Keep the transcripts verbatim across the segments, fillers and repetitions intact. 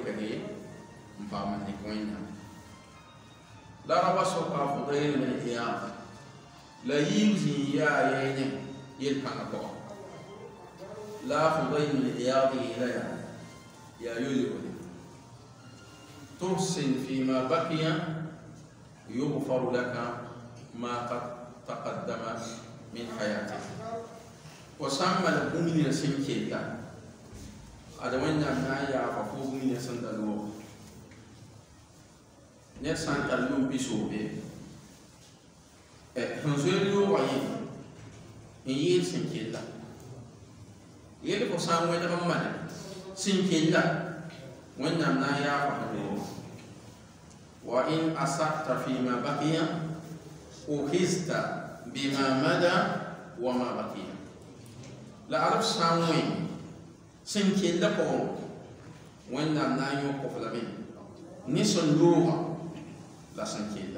كذي مفهوم نكوينا لا ربا سوكا فضيل من الإيام لا يمزي يا يين يلقى نقوى لا فضيل من الإيام إلى يا يولي تحسن فيما بقي يغفر لك ما قد تقدم من حياتك وسمى المؤمن سنكيلا هذا وين نعم يا فوق من سندلو نسان تلوم بيسوبي هنزلوا وين ييل سنكيلا يلي كوسام وين رمنا سنكيلا وين نعم يا فوق وإن أسقط فيما بقي أخذت بما مدى وما بقي لا أعرف ساموين سنكيل لكم وين نام نايو كفلامين نسون لوها لا سنكيل لا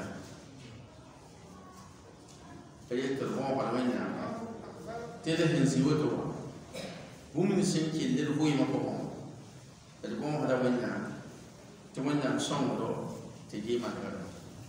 فيت الغوم على وين نام تده نزيوتو بومن سنكيل للهوي مكوم الغوم على وين نام توين نام سونغلو تجي مكان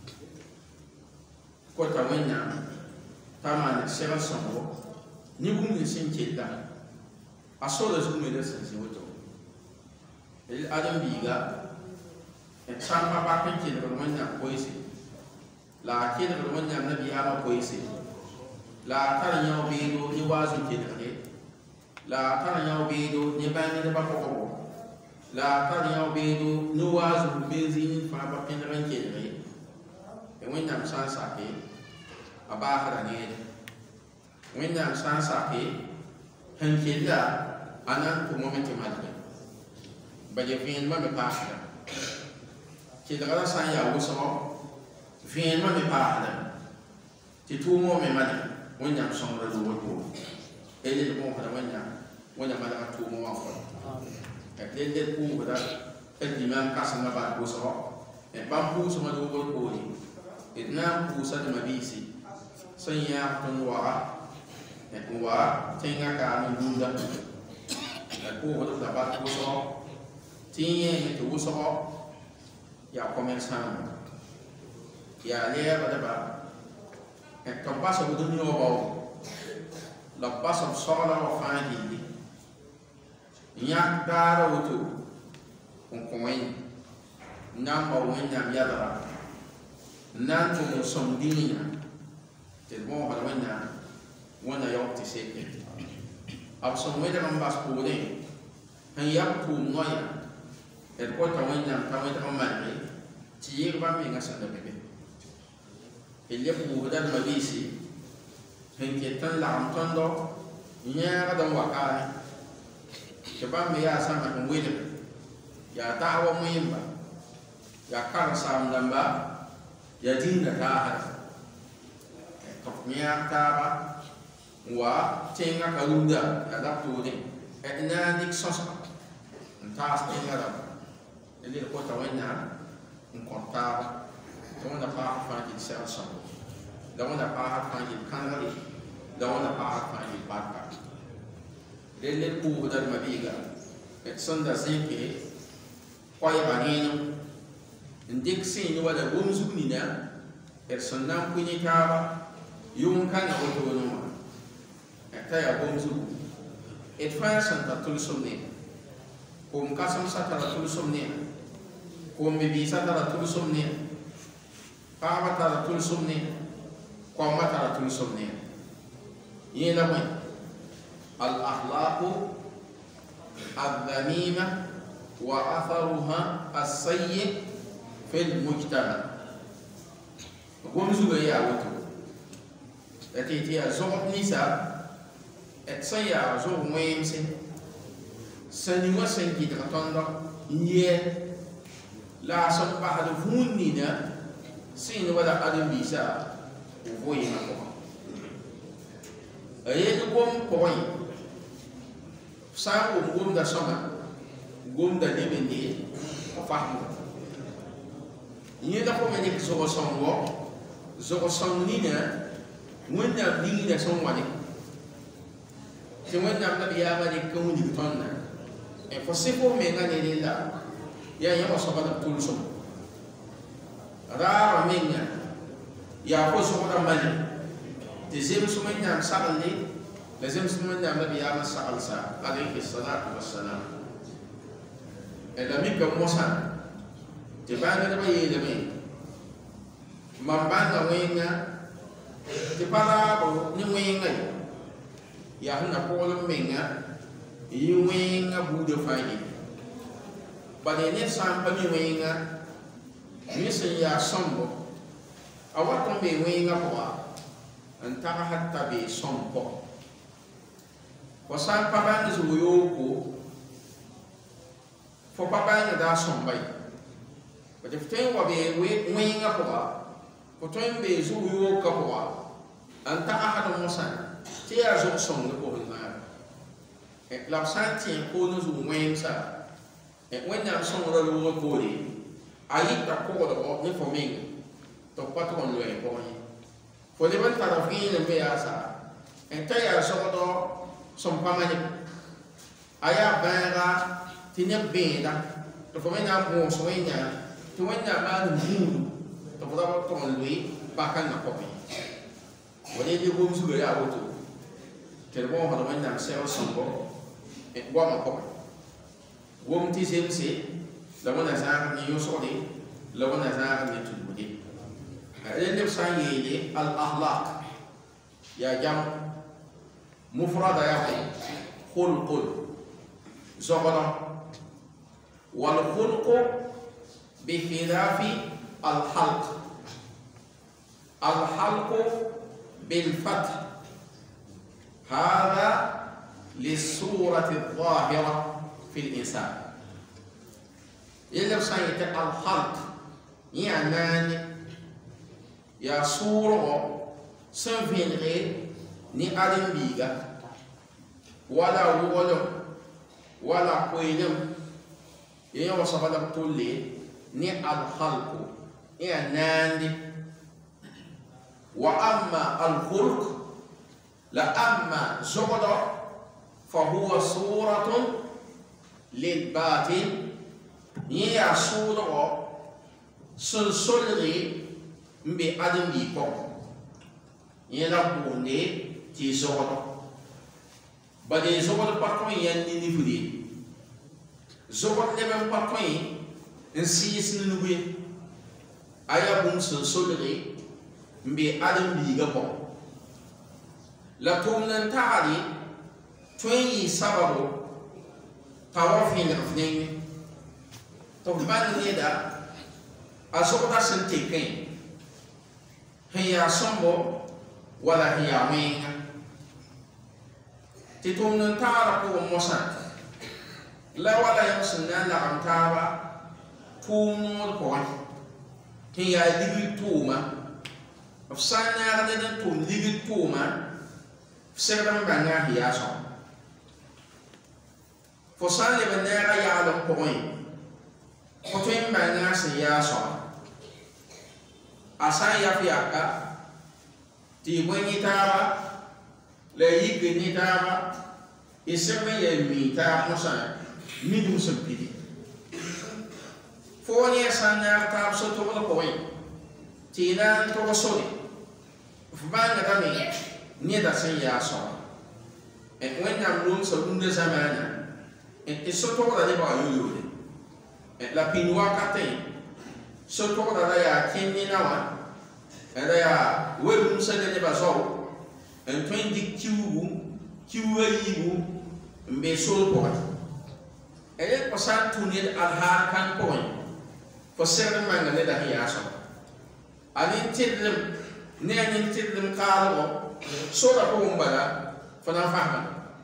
كوتا وين نام تامان سيرا سونغلو نيبومن سنكيل لا أصول زوجي ده سنسيوتو. الأدم بيجا سامع باكين كده برمانيا كويسي. لا كده برمانيا النبي أما كويسي. لا ترى يوم بيدو يوازن كده كده. لا ترى يوم بيدو نباني ده بكوكو. لا ترى يوم بيدو نوازن بنزين فابكين رين كده كده. وين نام سان ساكي أباهر نيد. وين نام سان ساكي هنكيلا أنا كمومنتي مالك بجفين ما بباحنا كده غلا سانيا وصلوا فين ما بباحنا تتومو ممالك وين يام سمر الوجو اللي المو هذا وين يام وين يام هذا تومو وافر اللي اللي كوم هذا الإمام كاسم بعد وصلوا بامبو سما الوجو كوري إثنان بوسة مبيسي سيا تنوع wa tinga ka ni lunda ko ho da ba ko so tinye ni to so ya commerçant ya le ba da ba e to ba so du ni o ba la ba so so la wa fa ni ya da ra wo to on ko wen na ba wen na ya da na to so dinina te mo ha wen na وانا يوقت سيكت أبصر وين من بس بودين هن يبكون نويا الكل توينا توينا كمان تيجي بام ينقص عند بيبي اللي يبكو بدل ما بيسي هن كتن لعم تندو يا قدام وقاري كبام يا سامع كمويل يا دعوة مهمة يا كار سام دمبا يا دين كتاهر كفنيا كتابا wa tenga kalunda ada tude edna nik sosa ntas tenga da ele ko tawena un konta to na pa fa ki sel so da na pa fa ki kanali da na pa fa ki barka ele ku da mabiga et sonda seke koy banino ndik sin wala bumzu ni na persona kunyi kaba yung kan auto no taya bomzu et fa santa tul somne kum kasam sata tul somne kum bibi sata tul somne pa mata tul somne kum mata tul somne yela mai al akhlaq الذميمة وأثرها السيء في المجتمع. ومزوج يا وتو. أتيتي أزوج نساء أتسيا أزوج ميمسين. سنوا سنكي تكتوندا يه لا سبب هذا فونينا سين ولا أدم بيسا وفوي ما كوا. أيدكم كوي. Sa gum gum da soma gum da dibindi fahmu ni da ko meni so songo zo sonnina wonna dinga sonwani te wonna nabi ya bari ko ni tonna e fo se ko me ngani lilla ya ya wa sabada tulsum ra minga ya ko so da mali ti zim sumen nyam sagalli lazim sumen nyam nabi ya masal sa alayhi salatu wassalam ela mi ko mosa ti banga da bayi da mi mambanga wenga ti para bo ni wenga ya hana ko lo menga yi wenga bu de fayi bade ne sam pa mi wenga mi se ya sombo awaton be wenga ko antaka hatta be sompo wasan pa banga zo yoko fo pa banga da sombai bade ften wa be wenga ko Potong be zu yo kapwa anta ahad mosan ti ya zo song ko na e la santi ko no zu wen sa e wen na song ro lo ko ri ayi ta ko do ni fo min to patron lo e ko ni fo le ban ta fi le be asa e ta ya so do som pa mani aya ba ti ne be da to fo men na mo so wen ya to wen na ma nu to ko to lui bahkan na kopi wani di gum su ya auto telefon ha man na se o songo e gwa ma kopi gum ti sem se la wana sa ni yo so de la wana sa ni tu de ale ne sa yele al akhlaq ya jam mufrada ya khulqul zogoda wal khulqu bi khilafi الحلق الحلق بالفتح هذا للصورة الظاهرة في الإنسان إلا سيت الحلق يعني يا صورة سنفين غير ني أدم بيغا ولا ولم ولا قيلم يا وصفة تولي ني الخلق يا ناندي وأما الخلق لأما زغد فهو صورة للباطن يا صورة سلسلة بأدم بيكم يلا بوني تي زغد بدي زغد بطن يني نفدي زغد لمن بطن نسيس نلوي aya bum sun solre mbe adam biga ko la tumnan taali twenyi sababu tawafin afnayni to ban neda asokta sun teken hiya sombo wala hiya menga ti tumnan taala ko mosan la wala yamsunna la amtaba tumul ko he ya ligi tuma of sana ga den tum ligi tuma seram banga hiya so fo sale banga ya lo point fo twin banga se ya so asa ya fiaka ti boni taba le yigi ni taba iseme ye mi ta mosa mi dum se pidi Foni sana tab so to ko koy tina to so ni fubanga kami ni da sen ya so e when am lun so lun de zamana e so to da de ba yu yu e la pinwa kate so to da ya kinni na wa e da ya we lun se de ba so en twenty kiwu kiwu yiwu mbe so ko e le pasan tunil al har kan koy fo serre manga ne da hiya so ani tidlim ne ani tidlim qalo so da ko mbala fo na fahma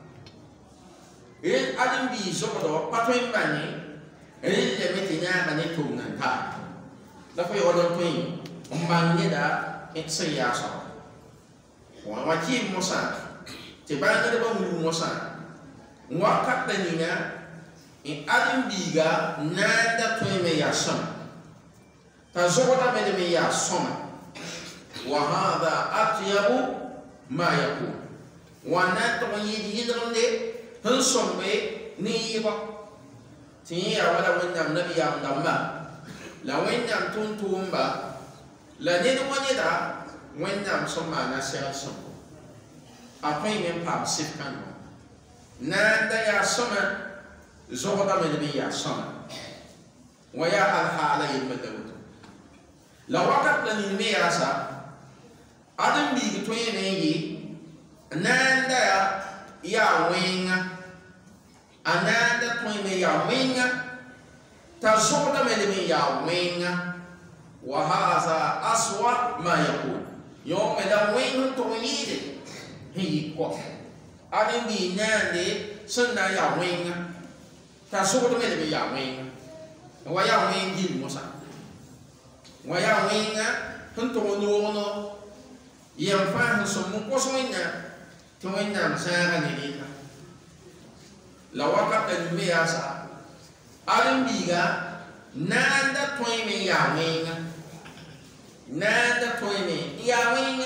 e adim bi so do patoy bani e le meti nya bani tumnan ta da fo yo don toy mbanye da et se ya so wa wa ki mosa te ba ne ba mu mosa wa kat da ni na e adim bi ga na da toy me ya so تزوجنا من مياه الصمت وهذا أطيب ما يكون ونتغير يدرن دي هنصم بي نيبا تيا ولا وينام نبي يام دمّا لا وينام تون تومبا لا نيد ونيدا وينام سما ناسيا سم أقوي من باب سيف كانوا ناندا يا سما زوجة من نبي يا سما ويا الها على يمدود لو وقت لني مياسا أدم بيجي توين يجي ناندا يا وينga ananda توين يا وينga تزوجة من نبي يا وينga وهذا أسوأ ما يقول يوم دا وين تويد هي كو أدم بي ناندي سنة يا وينga تزوجة من نبي يا وينga ويا وين جيل موسى ويا وين هنتو نونو ينفع سمو قصوينا توينا مسارا نيكا لو وقت المياسا ألم بيغا ناندا تويمي يا وين ناندا تويمي يا وين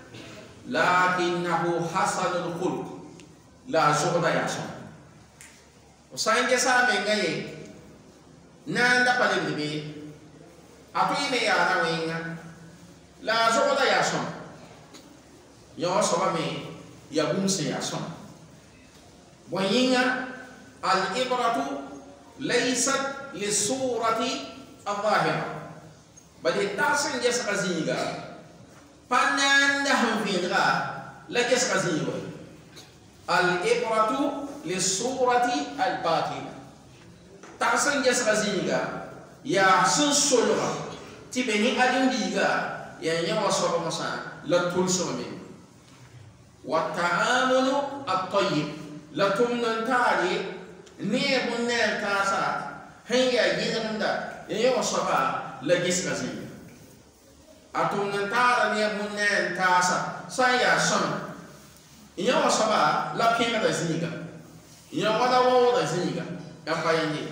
لكنه حسن الخلق لا زغدا يا سون وساين جسا من غير nanda paling lebih apa ini ya nawinga la zoda ya son yo soba me ya bumse ya son boyinga al ibratu laysat li surati al-zahira bali tasin jes qaziga pananda hanfidra la jes qaziga al ibratu li surati al-batina tasan jas qaziga ya sun solwa tibeni adin diga ya nyawa soba masa la tulso me wa ta'amulu at-tayyib la tumnan tari ne bunna tasa hayya yidanda ya nyawa soba la jas qaziga atumnan tara ne bunna tasa saya son nyawa soba la pinga da ziga nyawa da wo da ziga ya payande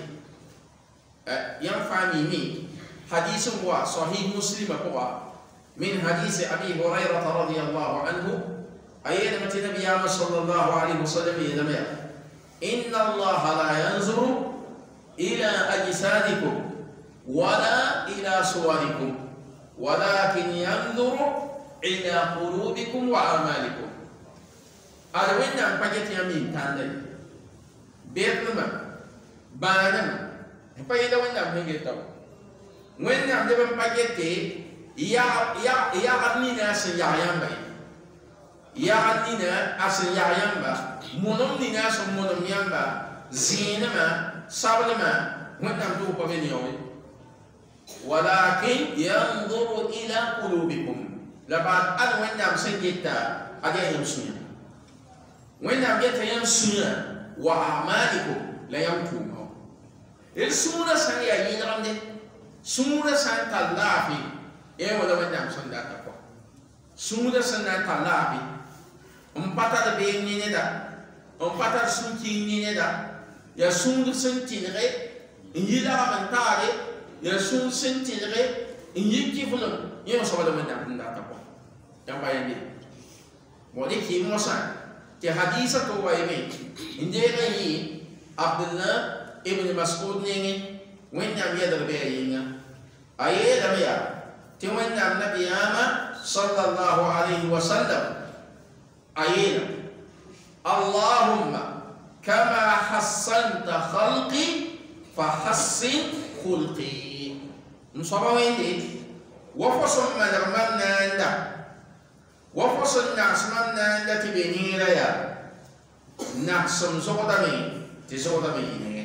ينفع مني حديث هو صحيح مسلم هو من حديث أبي هريرة رضي الله عنه أيضا متى النبي صلى الله عليه وسلم يقول إن الله لا ينظر إلى أجسادكم ولا إلى صوركم ولكن ينظر إلى قلوبكم وأعمالكم. هذا وين نعم بجت يمين تاندي بيرنما بانما payda wanda menge taw wanda de ban pagete ya ya ya adnina sin ya yamba ya adnina asin ya yamba monom nina so monom yamba zinama sablama wanda do ko beni yoy walakin yanzuru ila qulubikum labat an wanda msengita aga yamsunya wanda geta yamsunya wa a'malikum la yamkum el sura san ya yinramde sura san talafi e wala wanda san da ta ko sura san na talafi um pata da be ni ne da um pata sun ki ni ne da ya sura san tinre injila man tare ya sun san tinre injiki fulun ye so wala wanda da ta ko ya bayani mo de ki mo san te hadisa to wa yeme inde yi abdullah ابن مسعود نيني وين نام يدر بيعينا أيه دميا تين نام نبي آما صلى الله عليه وسلم أيه اللهم كما حسنت خلقي فحسن خلقي نصبا وين دي وفصل ما درمنا عندنا وفصل ناس من عندنا تبيني ريا نحسن زودا مي تزودا مي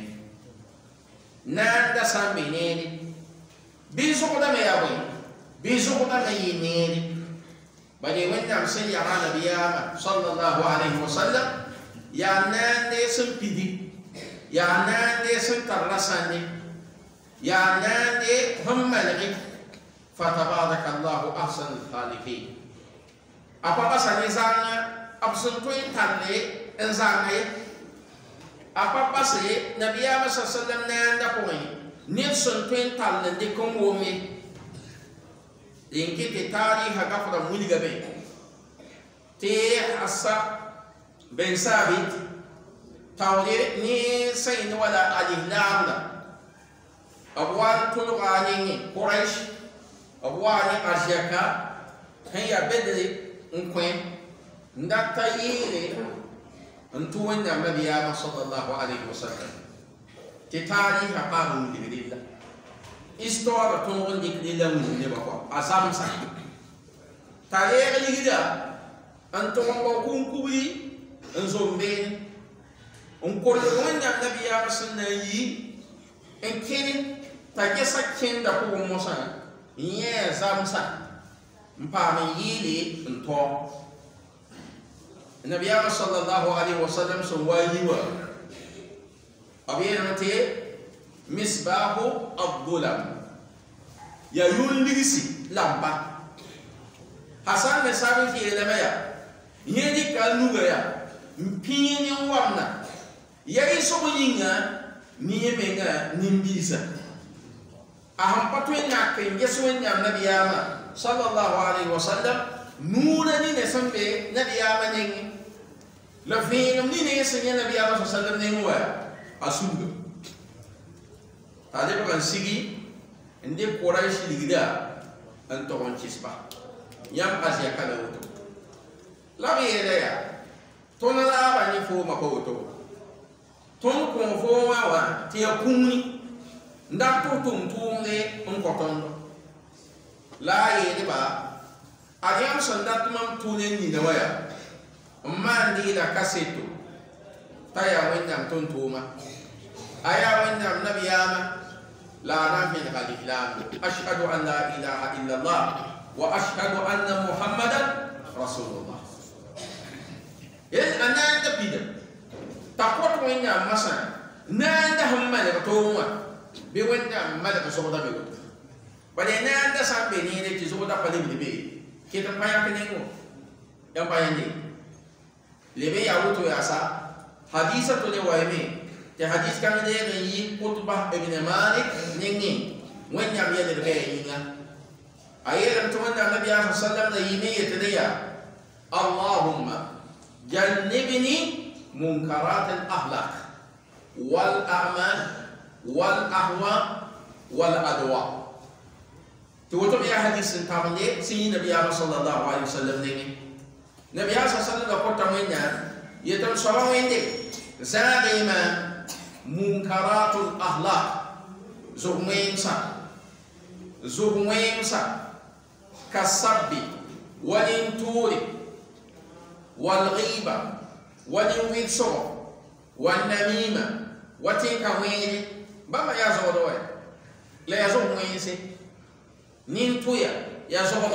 nanda sambi neni bisu kuda me yawe bisu kuda me yineni bade wanda sen ya nabi ya sallallahu alaihi wasallam ya nande sen pidi ya nande sen tarasani ya nande hammalaki fatabarakallahu ahsanul khaliqin apa pasane zanga absun to talle en zanga apa pase nabi ya sallam nanda ko ni son twen tal de ko ngomi inki te tari ha ga fara muli gabe te asa ben sabit tawle ni sayin wala alihlamda abwan tulu ani quraish abwani arjaka haya bedri unkwen ndata yire antu wanda nabiya sallallahu alaihi wasallam ti tarihi aqamu dililla histoire to on dikdila mun ne bako asam sa tarihi ligida antu ko kunkuri nzombe on ko wanda nabiya sallallahu yi en kene ta gesa kenda ko mosa ye zamsa mpame yili nto nabiya sallallahu alaihi wasallam so wayiwa abiyana te misbahu abdulam ya yulisi lamba hasan me sabi ki elemaya yedi kanuga ya mpini wamna ya iso yinga niye menga nimbisa aham patu nya ken yeso nya nabiyama sallallahu alaihi wasallam nuna ni ne sambe nabiyama nengi la fin ni ne senya nabiyama sallallahu alaihi wasallam nengi wa asuga tade ba sigi inde quraish ligida an to on chispa yam asia kala woto la biere ya tona la ba ni fo ma ko to ton ko fo wa wa ti akuni ndak to tum tumne on ko tondo la ye ba adiam sandat mam tunen ni dawaya mandi la kaseto taya wenda ton tuma aya wenda nabiyama la nafi al-islam ashhadu an la ilaha illa allah wa ashhadu anna muhammadan rasulullah yen ananda bida takot wenda masa nanda hammale tuma be wenda mala so da be bade nanda sambe ni ne ti so da pale be kita paya kenengo yang payande lebe ya wuto ya sa hadisa to le waime te hadis kan de yi khutbah ibn malik ningi wenya biya de be yinga ayeran to wanda nabi sallallahu alaihi wasallam da yime yetadiya allahumma jannibni munkarat al akhlaq wal a'mal wal ahwa wal adwa to woto biya hadis tamande sin nabi sallallahu alaihi wasallam ningi nabi sallallahu alaihi wasallam ko tamenya yetam sawawende zalima munkaratul akhlaq zugmensa zugmensa kasabbi walinturi walghiba walinwitso wanamima watika wene baba ya zodo we le ya zugmense nintuya ya zodo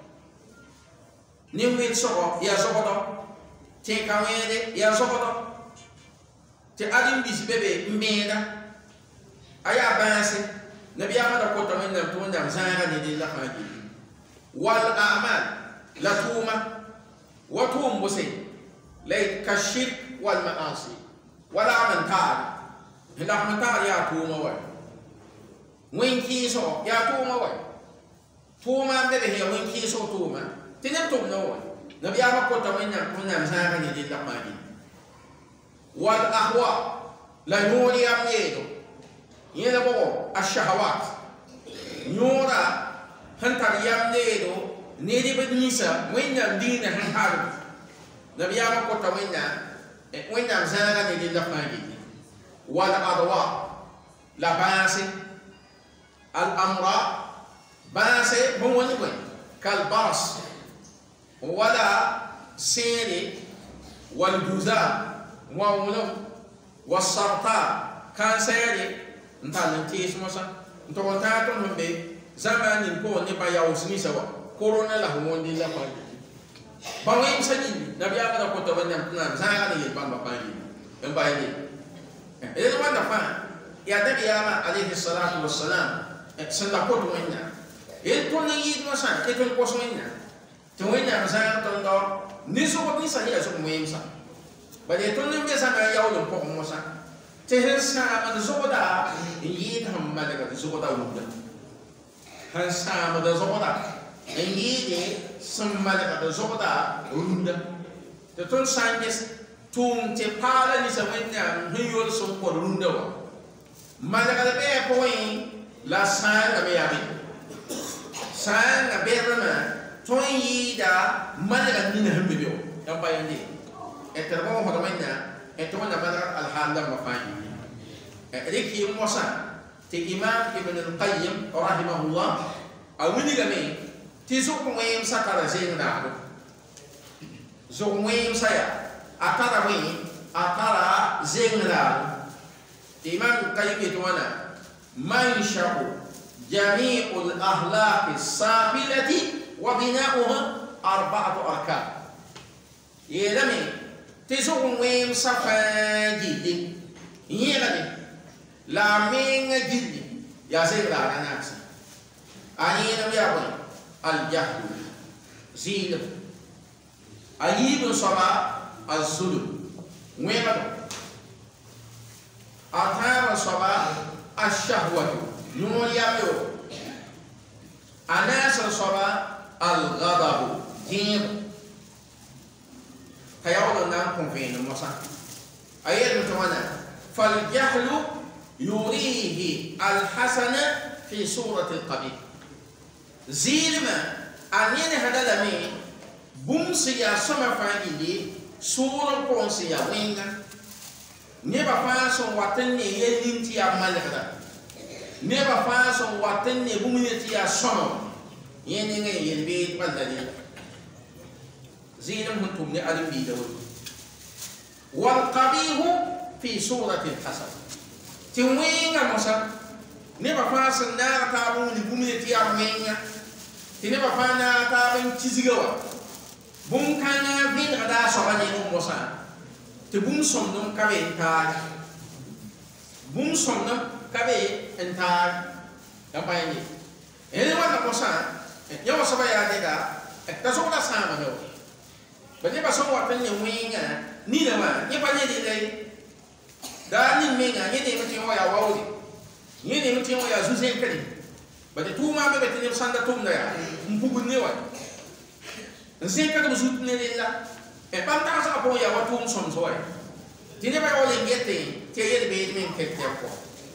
ninwitso ya zodo tika wene ya zodo te adim bis bebe mbeda aya banse nabi amada ko tamen na to ndam zanga ni de la haji wal a'mal la tuma wa tum bose lay kashirk wal ma'asi wala aman ta'al hila man ta'al ya tuma wa winki so ya tuma wa tuma bebe he winki so tuma tinem tum no wa nabi amada ko tamen na to ndam zanga ni de la haji wal ahwa la nuri amnedo yela bo ashahawat nura hantar yamnedo nedi bednisa wenya dina han haru nabiya ko ta wenya wenya zanga ni dilla fagi wal adwa la basi al amra basi bon woni ko kal baras wala siri wal juzam wawulo wasarta kanseri ntan ntis mosa nto wanta to mbe zamani ko ne ba ya usni sawa corona la hondi la pa ba wen sani nabi aba ko to banya na zanga ne ba ba pa ni en ba ni e do wanda fa ya nabi ama alayhi salatu wassalam sanda ko to wenya e to ne yi mosa e to ko so wenya to wenya zanga to ndo ni so ko ni sa ya so mo yimsa bade to ne be sa ga yawo lo ko mo sa te hensa ma de zoda yi ta ma de ga zoda wunda hensa ma de zoda yi de samma de ga zoda wunda te ton sanges tum te pala ni sa wenya hin yol so ko wunda wa ma de ga be ko yi la sãanga me yaa be sãanga bɛrmã tõe n yɩɩda manega nina sẽn be be yãmb pa yẽnde tɩ d bõosd wẽnna tɩ wẽnna manega alhaal dãmbã fãa yɩɩ rɩk yɩ mosã tɩ imam ibn alqayim rahimahullah a wilgame tɩ zʋg wẽemsã tara zeng naado zʋg wẽemsã yaa a tara wẽ a tara zeng naado tɩ imam alqayim yetɩ wãna manshau جميع الأخلاق السافلة وبناؤها أربعة أركان. يلمي تزوم وين صفا جدي يلمي لا مين جدي يا زين لا ناس أني نبي أقول الجهل زين أيب صبا الظلم وين بدو أثار صبا الشهوة نور ياميو أناس صبا الغضب جيب كيقول نامكم فين المصا أيضا متوانا فالجهل يريه الحسن في صورة القبيح زيلما أنين هذا لمي بمسيا سما فانيلي صورة بونسيا وينغا نبا فانسون واتني يلينتي أمالك neba fãa sẽn wat n ne bũmb ne tɩ yaa sõma yẽ ning n yel-beed balla ne zɩɩlem sẽn tʋm ne ãdem-biida woto walqabihu fi surati lhasan tɩ wẽnga mosã neba fãa sẽn naag taab n wilg bũmb ne tɩ yaa wẽnga tɩ neba fãa naag taab n kisga wa bũmb-kãngã vẽnegda a soaba ne n mosã tɩ bũmb sõmdem ka be n taag bũmb sõmdem ka be n taag yãmb pa yẽnde rẽ wãnna mosã yã wa soaba yaa neda t'a zʋgda sãama me wa ba nebã sẽn wat n ne wẽnga nina wã yẽ pa ne rɩla ye daa nin menga yẽ neem tɩ yẽ wa yaa waoode yẽ neem tɩ yẽ wa yaa zu-zẽnkre ba tɩ tʋʋmã me be tɩ neb sãnda tʋmda yaa n pugd ne wa n zẽkdb zut ne rella bãmb tagsgã pʋgẽ yaa wa tʋʋm sõms wa tɩ nebã ya wa leng yetẽ tɩ ya yel-beed me n kek tɛb kɔ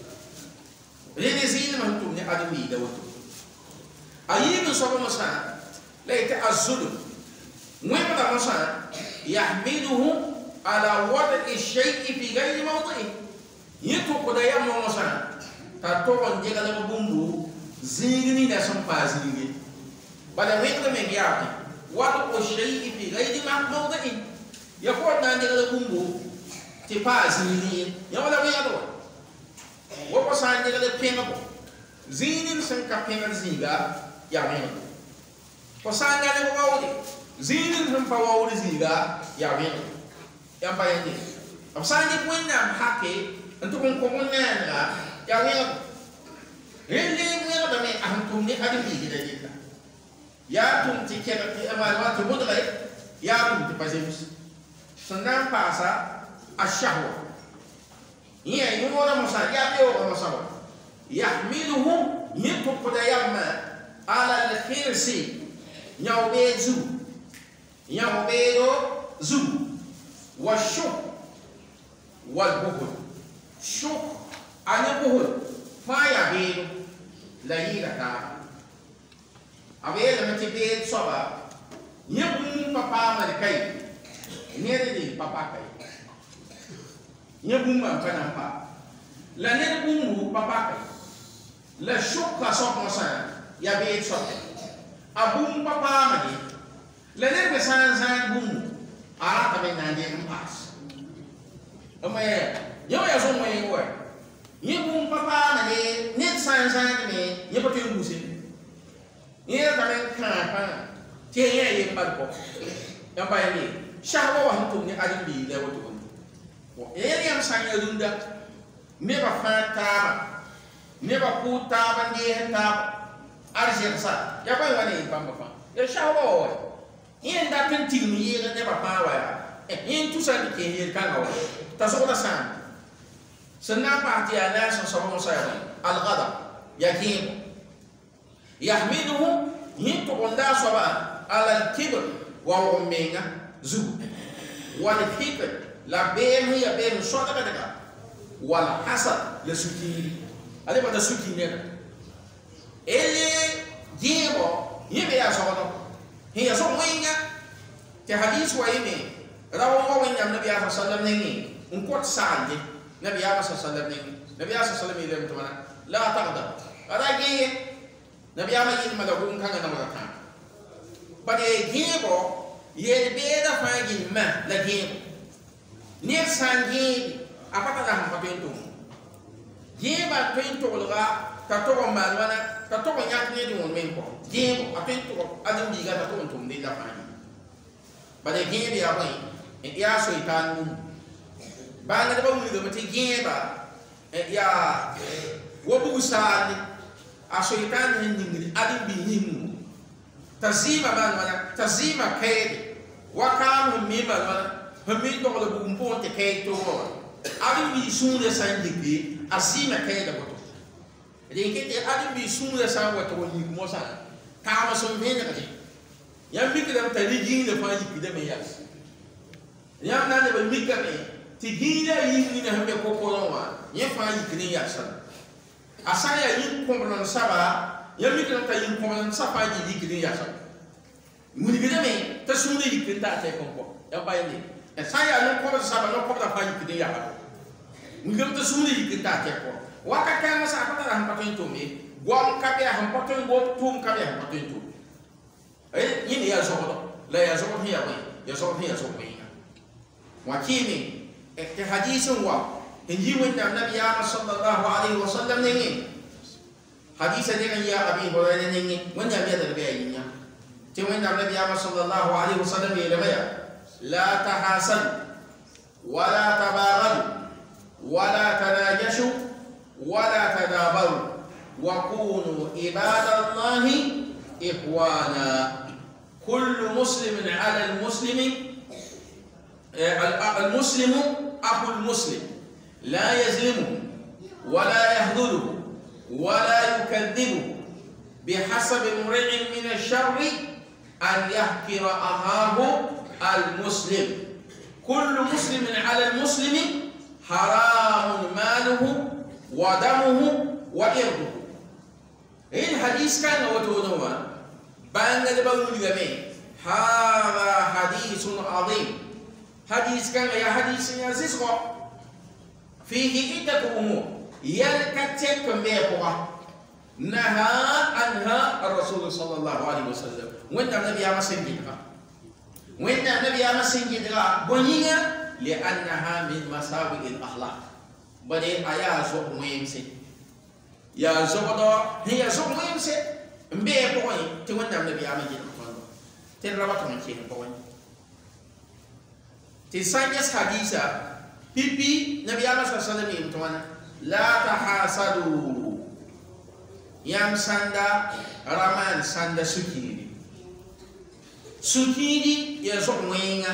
rẽne zɩɩlmã sẽn tʋm ne ãdem-biida woto a yiib n soab mosã la yetɩ a zulm wẽbda mosã yahmiluhu ala wad'i shay'i fi gayri mawdi'i yẽ tʋkda yamã mosã t'a tog n deglb bũmbu zĩig nina sẽn paa zĩige bala wẽgd meng yaa wad'u shay'i fi gayri mawdi'i ya kõod na n degl bũmbu tɩ paa zĩig yẽ yã wala wẽgd wa wa pa sã n degl pẽngbo zĩig nin sẽn ka pẽngd zĩiga yaa wẽgd fo sã n dal b waoode zĩig nin sẽn pa waood zĩiga yaa wẽgd yãmb pa yẽnde b sã n dɩk wẽnnaam hake n tʋg n kõ wẽnnaanga yaa wẽgd rẽnd leeg wẽgdame a sẽn tʋm ne ãdem-biigda yella yaa tʋm tɩ kẽg maan tɩ bʋdga yaa tʋm tɩ pa zems sẽn na n paasa a shahwa yẽ yõoda mosã yaa beooga mosã wa yahmiluhu yẽ tʋkda yamma ala lhirsi yão-beed zugu yão-beedo zugu wa shuk wal buhul shuk ane buhul fãa yaa beedo la yɩɩda taaba a b yeelame tɩ beed soaba yẽ bũmb pa paamd ka ye ned de pa paka ye yẽ bũmbã pa na n pa la ned bũmbu pa paka ye la shukã soab mosã yaa beed soab a bũmb pa paamd ye la ned me sã n zãag bũmbu a ratame n na n dẽg n paas ma yẽ wa yaa zõm wẽng wa yẽ bũmb pa paamd ye ned sã n zãagme yẽ pa tõe n buse yẽ ratame n kãa pãã tɩ yẽ yaa yen bal kɔ yãmb pa yẽnde shahwa wa sẽn tʋm ne ãdem-biigda woto yẽl yãmb sã n ya rũndã nebã fãa taaba nebã pʋʋd taaba n dees taaba arzegsa yaa pa wa ne yẽ bãmba fãa ya shahwa wa wa yẽ n dat n tigm yɩɩg nebã fãa wa yaa yẽ tusa n tɩ kẽes yel-kãngã wa t'a zʋgda sãam sẽn na n paas tɩ yaa naas sẽn soab mosã yaa algadab yaa gẽebo yahmiluhu yẽ tʋgenda a soaba ala lkibr wa wʋg-menga zugu walfikr la beem ya beem sõdgdga walhasad la sũ-kiiri a lebã t'a sũ-ki neda يبي يا صغر هي صغر وين كحديث وين رواه وين النبي صلى الله عليه وسلم نيني ونقول سعد النبي صلى الله عليه وسلم نيني النبي صلى الله عليه وسلم يقول تمانا لا تغضب أراجي النبي ما يجي مدعوون كان نمرة كان بدي جيبه يلبيدا فاجي ما لا جيب نير سانجي أبغى تدهم فتوينتم جيبا توينتم لغا تطور مالوانا تطور يأكل دون منكم جيب أتوينتم أدم بيجا تطور توم دي لفاني بدي جيب يا بني يا شيطان بعد ده بقول لكم تي جيبا يا وبوسان الشيطان هندي أدم بيهم تزيما مالوانا تزيما كيد وكام هم مالوانا هم يدور لبومبون تكيد تور أدم بيسون لساندي أزيما كيد بتو لكن أدم بيسون لسان وتقول لكم مثلا كام سنين كذي يوم بيكلم تليجين لفاجي كده مياس يوم نانا بميكلم تجينا يجينا هم يكوكولوا يفاجي كده ياسر أسايا ينكملن سبا يوم بيكلم تينكملن سبا يجي كده ياسر من كده مي تسون يجي كده تأكلكم يا بايني أسايا ينكملن سبا ينكملن فاجي كده ياسر من كده تسون يجي كده تأكلكم waka kama sa akata ram patin tumi gwam kabya ham patin go tum kabya ham patin tum eh yini ya zodo la ya zodo hiya wi ya zodo hiya zodo wi wakini ke hadisun wa inji wanda nabi ya sallallahu alaihi wasallam ne hadisa ne kan ya abi hurairah ne wanda biya da biya yinya te wanda nabi ya sallallahu alaihi wasallam ne da biya la tahasad wala tabaghad wala tanajashu ولا تدابروا وكونوا عباد الله إخوانا كل مسلم على المسلم المسلم أخو المسلم لا يظلمه ولا يهذله ولا يكذبه بحسب امرئ من الشر أن يحقر أخاه المسلم كل مسلم على المسلم حرام ماله ودمه وإرضه. إن حديث كان وتونوا بان دبلو لجميع هذا حديث عظيم حديث كان يا حديث يا زيسو فيه عدة أمور يلكتب بيقوا نهى عنها الرسول صلى الله عليه وسلم وين النبي يا مسنجدها وين النبي يا مسنجدها بنية لأنها من مساوئ الأخلاق بدي أيا زوج مهمسي يا زوج ده هي زوج مهمسي مبيه بوي تقول نعم نبي عمل جد كمان ترى ربط من شيء بوي تسانيس حديثا بيبي نبي عمل صلى الله عليه وسلم يمتوانا لا تحاسدوا يام ساندا رمان ساندا سكيني سكيني يا زوج مهنا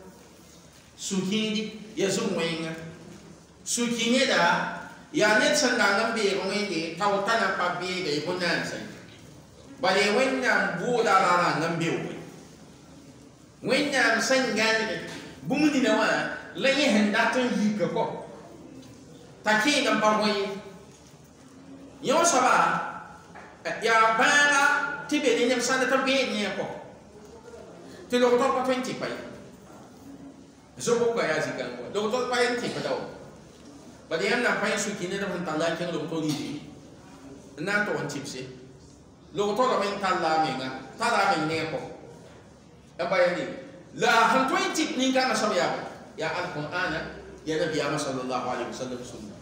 سكيني يا زوج مهنا suki da ya net sanda ngam be ko ngende taw tana pa be ga ko nan sai bale wannan bu da la ngam be ko wannan san gani bumuni na wa la yi handa ton yi ka ko take ngam pa boy yo saba ya bana tibe ne nyam sanda ta be ne ko te lo to pa twenty pai zo ko ya zikan ko do to pa enti pa daw badi yanda payin suki ne da mun talla ken lo to ni na to on tipse lo to da men talla me nga talla me ne ko e bayani la han to tip ni ga na sabiya ya alqur'ana ya nabi ya sallallahu alaihi wasallam sunna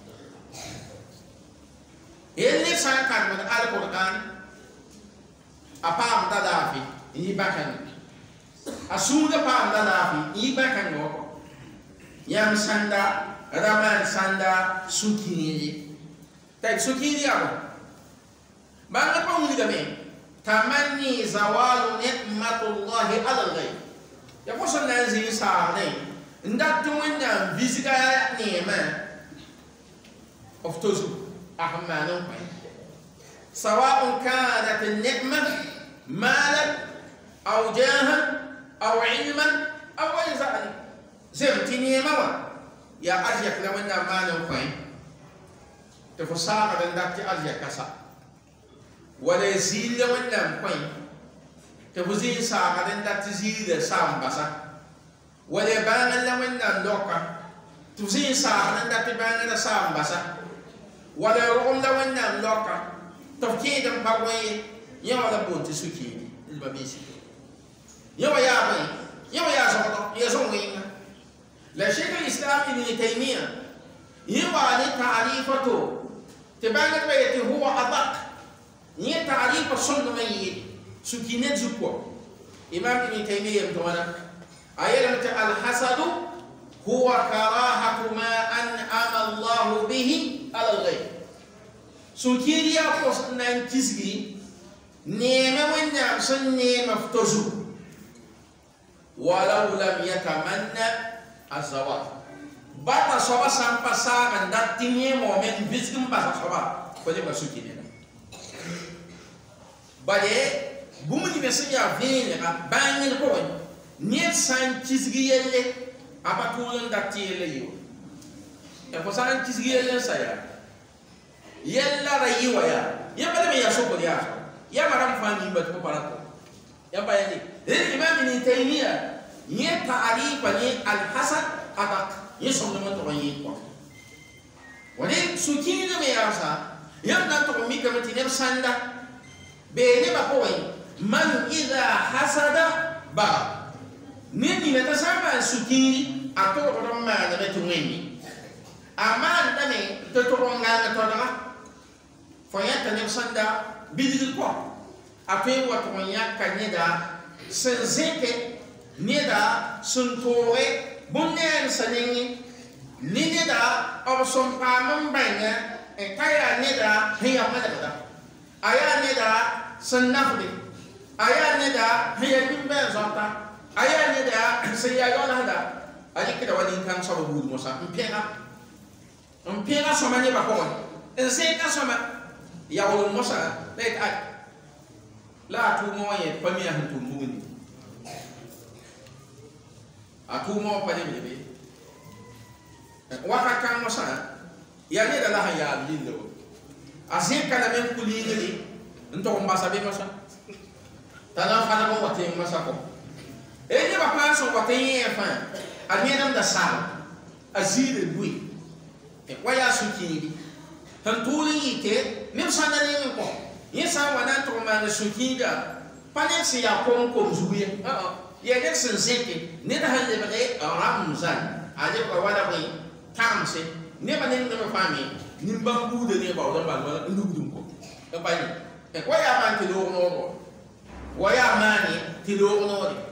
ele sa kan mo alqur'an apa am da dafi ni bakan asunda pa am da dafi ni bakan no yam sanda Raman sanda sukini, tak sukini apa? Bangga pun kita me, tamanni zawalu nikmatullahi alal ghaib. Ya kosan nanti sah ni, ndak tuannya visika ni mana? Of tozu, ahmanu. سواء كانت النعمة مالا أو جاها أو علما أو غير ذلك. زمتني ما يا أرجع لمن ما نوفين تفسر عن ذاك أرجع كسا ولا يزيل لمن نوفين te buzin sa ga den dat zide sam basa wala bangal la wanda loka tuzin sa ga den dat bangal sam basa wala ron la wanda loka tafki dan bagwe yawa la bonti suki il babisi yawa ya bai yawa ya so ya so winga la shaykh al-islam ibn taymiyyah yawa ni ta'rifatu تبانك بيتي هو أدق نية تعريف السنة ميت سكينة زكوة إمام ابن تيمية متوانا أيضا الحسد هو كراهة ما أنعم الله به على الغير سكينة يقص نانتزغي نيمة ونعم سن نيمة فتزو ولو لم يتمنى الزواج bata soba sampa saga ndatinye moment bisgum bata soba kole basuki ne bale bumuni mesanya vene ga bangel ko ni san chisgi yelle abatulun datiyele yo e ko san chisgi yelle saya yella rayiwa ya ya bale me ya soko ya ya maram fani bat ko parato ya bayani el imam ibn taymiya ni ta'rif ni al-hasad adaq يسوع لما تغيي قط ولين سكين لما يرسى يبدأ تقومي كم تنام ساندا بيني بقوي من إذا حسد با نني نتسامع سكين أتوقع رما لما تغيي أما أنتني تتوقع عن تدرا فيا تنام ساندا بيدل قط أتوقع وتغيي كنيدا سنزك نيدا سنتوري bunne saningi nini da obson pamam banga e kaya ne da hiya madada aya ne da sanafdi aya ne da hiya bimbe zota aya ne da siya yona da ali kida wani kan sabu bud musa mpena mpena sama ne ba ko en se ka sama ya wala musa let at la tu mo ye pamia hantu muni aku mau pada bebe waka kan masa ya ni adalah ya lindo asyik kana men kuli ni untuk mbasa be masa tanam kana ko wate masa ko e ni ba pa so wate ye fa almenam da sal azide bui e waya suki tan tuli ite nem sana ni ko yesa wana to ma suki ga panen se ya kon ko zuye a a ya nek sen seke ne da halle ba e ramzan aje ko wala bi tamse ne ba ne no fami nim bambu de ne ba wala ba wala ndugudum ko e ba ni e ko ya man ti do no ko wa ya mani ti do no de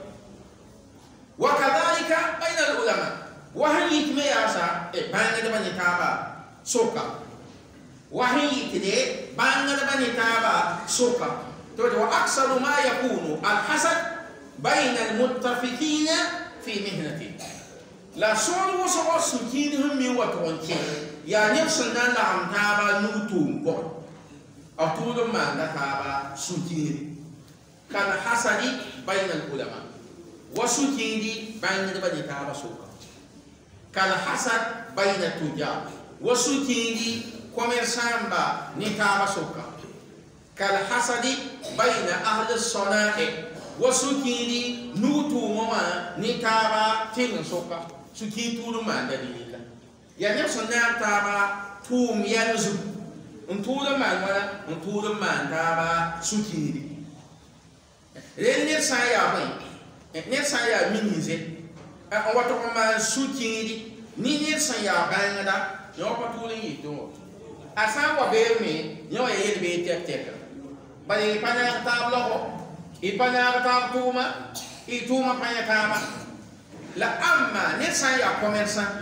wa kadhalika bayna al ulama wa hayit me ya sa e banga de bani taba soka wa hayit de banga de bani taba soka to wa aksaru ma yakunu al hasad بين المتفقين في مهنته لا صور وصور سكينهم من وتونكي يعني نفسنا نعم تابا نوتون قول أطول ما نتابا سكين كان حسد بين العلماء وسكين بين البني تابا سوكا كان حسد بين التجار وسكين كوميرسان با نتابا سوكا كان حسد بين أهل الصناعة wasukiri nutu mama ni taba tin soka suki turu ma dalila ya ne sunna taba tum yanzu unturu ma wala unturu ma taba sukiri ren ne sa ya bai ne sa ya minize a wato ma sukiri ni ne sa ya bai ngada yo patulu yi to asa wa be me yo ye be tek tek bali pana tablo ipana ta tuma ituma panya kama la amma ne san ya commerçant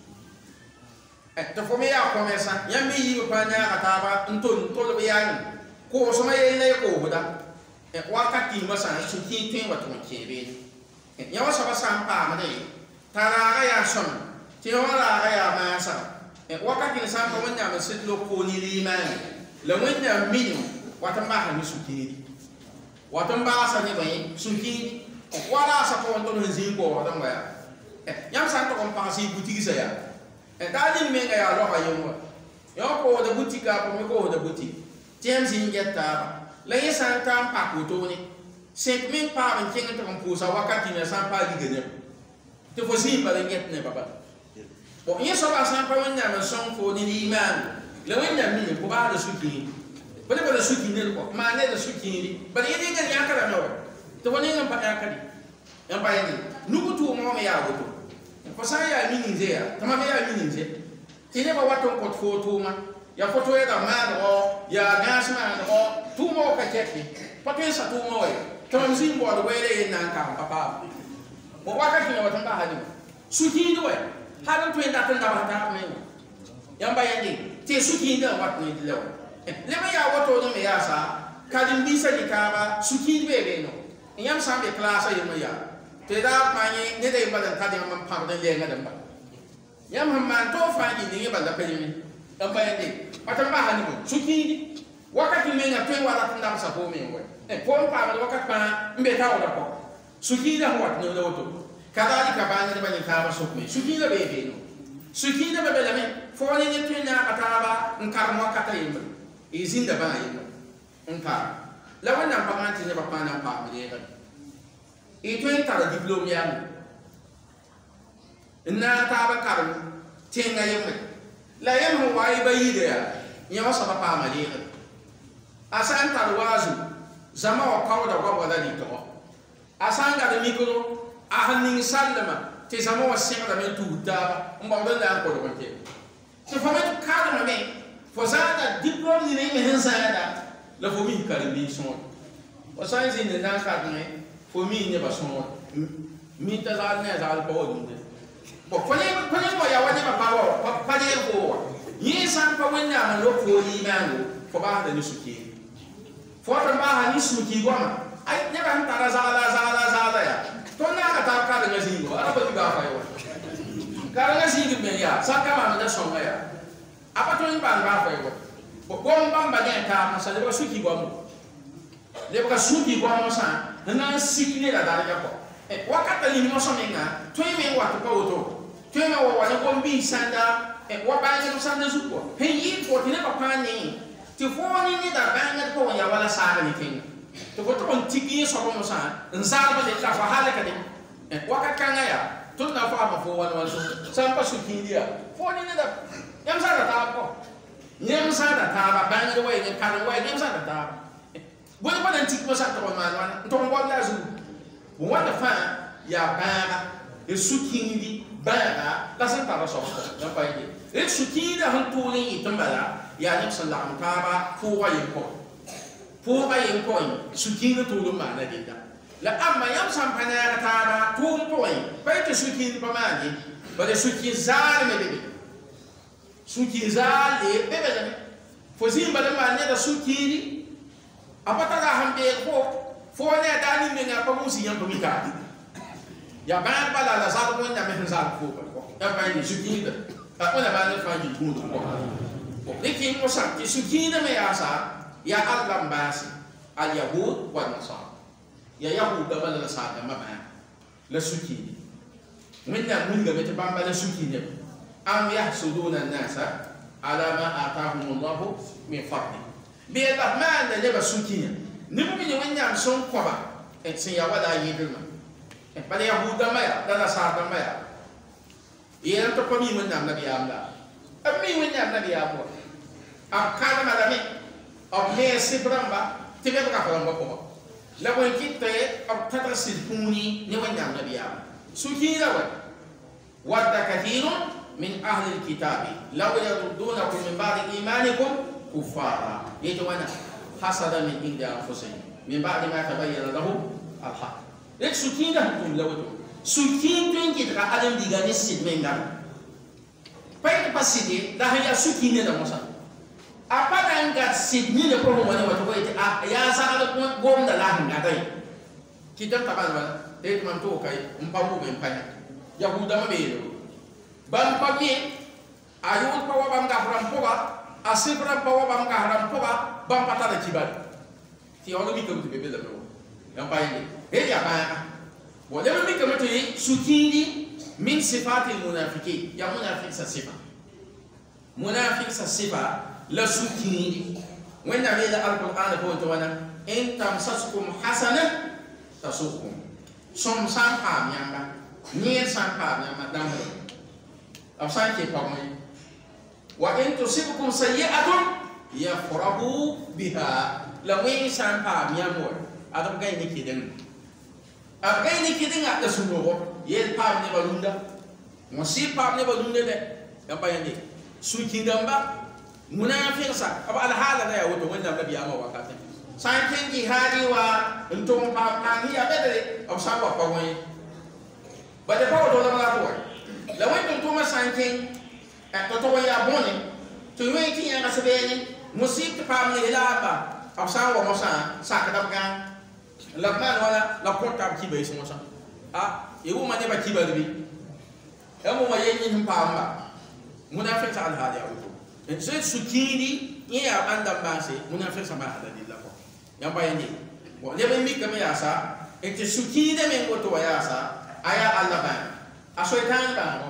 e to fome ya commerçant yambi yi panya ataba nton to lo yan ko so may ne ko buda e wakati masa su ki tin wato kebe e yawa so ba san pa ma dai tara ya son ti wala ya ma sa e wakati san pa wanya ma sit lo ko ni liman la wanya minim wata ma ha ni su ki watan ba sa ne bai suki wala sa ko wonton hin ko watan ba yam san to kon pa si boutique sa ya e dalin me ga ya lo ha yo yo ko da boutique ko me ko da boutique tem sin getta la yesan tam pa ko to ni sẽn min paam n kẽng tɩg n pʋʋsa wakati ne sã n paa liga neb tɩ fo zĩig bala n yet nebã bala yẽ soaba sã n pa wẽnnaam n sõng fo ne limaan la wẽnnaam mine fo baasda sũ-kĩig bala bala sũ-kĩ ned kɔ maa neda sũ-kĩigri bala yẽ ning n yãkra me wa tɩ fo ning n pa yãkre n pa yẽnde nugu tʋʋmã me yaa woto fo sã n yaa mininze yaa tɩ mam yaa mininze tɩ nebã wat n kõt foo tʋʋma ya fo tõe da maadgɔ yaa gãas maadgɔ tʋʋma wa ka kɛke pa tõe n sa tʋʋma wa ye tɩ mam zĩig baood wɛɛla yen na n kaam pa paam mo wakati ne wat n basã deme sũ-kĩigd wa hal n tõe n dat n dabs taab me wa yãmba yẽnde tɩ sũ-kĩigdã n wat ne la wa leb n yaa wotood me yaa sa karen-biisã rɩkaaba sũ-kĩigd bee beeno yãmb sã n be claasa yemã yaa tɩ daa pã yẽ neda ye bala n ta dẽng n pãbd n lɛɛngã dẽmba yãmb sẽn maan tɩ f fãa yĩnd yẽ bala pa yẽme n pa yẽnde wat n basã ne sũ-kĩigd wakati menga tõe n wa rat n dabsa foo meng wa fo n paamd wakat pãa n be taoodã pʋgẽ sũ-kĩigdã sẽn wat ne la woto kadalika baa nedbã nin-kaamã sʋkme sũ-kĩigdã bee beeno sũ-kĩigdã ba be lame fo ne ne tõe n naaga taaba n karem wakata yembre y zĩnda bãa yembre n karem la wẽnnaam pa maan tɩ nebã pãa na n paamd yeegame y tõe n tara diplom yaame n naag taaba karem tẽnga yembre la yem sẽn wa y ba yɩɩda yaa yẽ wa soaba paama yeegame a sã n tar waazu zãma wa kaooda goab wala rɩtgɔ a sã n gad mikro a sẽn ning sallema tɩ zãma wã sẽgdame n tuusd taaba n baood n la n kodg n tɩ tɩ fo me karemame fo zãada diplom nine me sẽn zãada la fo mi karen-biig sõor fo sã n zĩnd n na n karemẽ fo mii nebã sõor mi t'a zaal ne a zaal pa wa dũnde fo ne wa ya wa nebã pa reeg foo wa yẽ sã n pa wẽnnaam n lok foo liimaango fo baasda ne sũ-kĩig fo tɩ n baasa ne sũ-kĩig wãma ay nebã sẽn tara zaala zaala zaala yaa tõnd naaga taab karengã zĩiga wa ara pa tɩ baafa ye wa karengã zĩig me yaa sã ka maamda sõnga yaa a pa tõe n bãng baafa ye wa gom bãmba ne taab sã lebga sũ-kĩig wãmo lebga sũ-kĩig wãmo sã n na n sik neda darga kɔ wakata limbã sõmenga tõe me n wat pa woto tõe me wa wa ne gom-biig sãnda wa bãngd sãnda zug wa sẽn yɩɩd fo tɩ nebã pãa ne tɩ foo ne neda bãngd pʋgẽ ya wala saag ne tẽnga tɩ fo tʋg n tik yẽ soabame sã n zaalba le la fa halka de wakat kãngã yaa tɩ d na faama fo wan wan sã n pa sũ-kĩigd yaa foo ne neda yãmb sãada taab kɔ yãmb sãada taaba bãngd wa ye karem wa ye yãmb sãada taaba bõe pa na n tikmã sã tʋg n maan wãna n tʋg n wab la a zugu bõe wãnda fãa yaa bãaga d sũ-kĩigdi bãaga la sẽn tara soab kɔ yãmb pa yẽ rẽd sũ-kĩigdã sẽn tʋʋr n yɩt n bala yaa neb sẽn lagem taaba pʋʋga yen kɔ pʋʋga yen kɔẽ sũ-kĩigd tʋʋr n maana dẽnda la amma yãmb sã n pa naaga taaba tʋʋm pʋgẽ pa yetɩ sũ-kĩigd pa maan ye bala sũ-kĩig zaal me bebe sũ-kĩig zaal le be be lame fo zĩig bala n maan neda sũ-kĩigdi a pa tara sẽn beeg fo fo ne a daa nin-menga pa mũusi yãmb pa mi kaa ya bãag bala la zalg wẽnnaame sẽn zalg fooka yãmb pa yẽ sũ-kĩigda wẽna maan ned fãa yɩ gũudum kɔ rɩkɩ mosã tɩ sũ-kĩigdã me yaasa ya alla n baase alyahud wa nasara ya yahuda bala la saadãmbã bãa la sũ-kĩigdi wẽnnaam wilgame tɩ bãmba la sũ-kĩ neb am yahsuduna annasa ala ma atahum llahu min fadli bɩ la b maanda nebã sũ-kĩyã neb me ne wẽnnaam sẽn kõba sẽn ya wala a yɩdrmã bala yahud-dãmbã yaa la nasaar-dãmbã yaa yeelame tɩ pa mi wẽnnaam nabiyaam la b mi wẽnnaam nabiyaam wa b karema lame b nee sɩb rãmba tɩ b b gaf rãmbã pʋgã la bõe kɩt tɩ b tãtg sɩd kũuni ne wẽnnaam nabiyaam sũ-kĩigã wa wadda kathirun min ahli lkitabi law yaruddunakum min ba'di imanikum kuffara yetɩ wãna hasada min indi anfusihim min ba'di ma tabayyana lahum alhaq rek sũ-kĩigã sẽn tʋmd la woto sũ-kĩig tõe n gɩdga ãdem-biiga ne sɩd mengame pa yetɩ pa sɩde la sẽn yaa sũ-kĩig neda mosã a pa na n gat sɩd nina pʋgẽ wa ne wa tɩ fo yetɩ a yaa zagd gomda la sẽn gãda ye kɩtame t'a bãn wala t'a yetɩ mam tɩ woka n pa wʋme n pa yã yahudãmbã be yeele bãmb pa me a yʋʋd pa wa bãmb gaf rãmb pʋga a sɩb rãmb pa wa bãmb gas rãmb pʋga bãmb pa tara kibare tɩ yaool mikame tɩ be be lame wa yãmb pa yẽnde rel yaa bãaga bon leb mikame tɩ sũ-kĩigdi min sifati lmunafikin ya munafik sa sifa munafik sa sifa la sũ-kĩigdi wẽnnaam yeela alqur'ana pʋgẽ tɩ wãna in tamsaskum hasana ta so ko som san pa nyamba ni san pa nyamba dambe ab san ke pa mo wa in tusibukum sayyi'atun yafrahu biha la wi san pa nyambo adam gai ni kidin ab gai ni kidin at suno ye pa ne balunda mo si pa ne balunda de ya pa yandi su kidamba munafiq sa ab al hala da ya wato wannan nabi amma wakati san ken jihadi wa ntom pa na ni abede ab sa wa pa woni ba de pa do la ma to la wi ntom ma san ken to to ya boni to yi ti ya kasabeni musib pa ni laba ab sa wa mo sa sa ka dab gan la man wala la porta ki be so mo sa ah e wo ma ne ba ki ba bi e mo ma yen ni pa ma munafiq sa al hadi ya wato en so sukini ya anda base munafiq sa ma hada di la ko yang pa ni bo le be mi ka me ya sa e te sukini de men ko to ya sa aya Allah ba a shaitan ba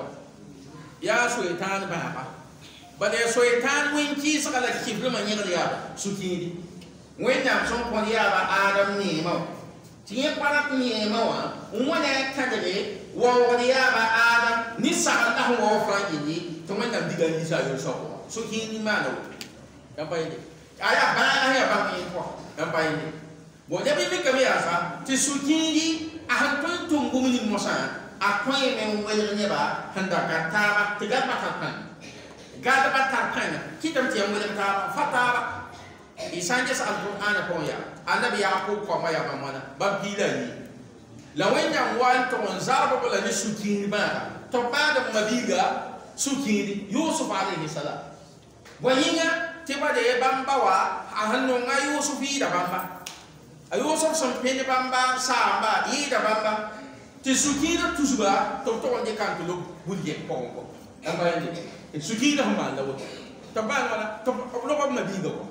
ya shaitan ba ba ba de shaitan win ki saka la kibru man yin ya sukini wen na son ko ya ba adam ni ma tiye para ni ma wa wona ta de wa ya ba adam ni sa Allah wa fra ni to man na diga ni sa yo so sukini ma no yang pa ni aya ba aya ba ni ko yang pa ni bo de bi ka me ya sa ti sukini a han ton tungu ni mo sa akwai men wani ne ba handa ka taba tiga patakan gada patakan kita tiam wani taba fataba isanje sa alquran ko ya annabi yaqub ko ma ya ba mana babila ni lawanya wan to zarba bala ni sukini ba to ba da mabiga sukini yusuf alayhi salam wayinga tiba de bamba wa hanno nga yusuf ida bamba ayusuf son pene bamba samba ida bamba ti sukina tusuba to to wonde kan to bulje ko ko amba yande sukina huma la woto to ba wala to lo ko mabiga ko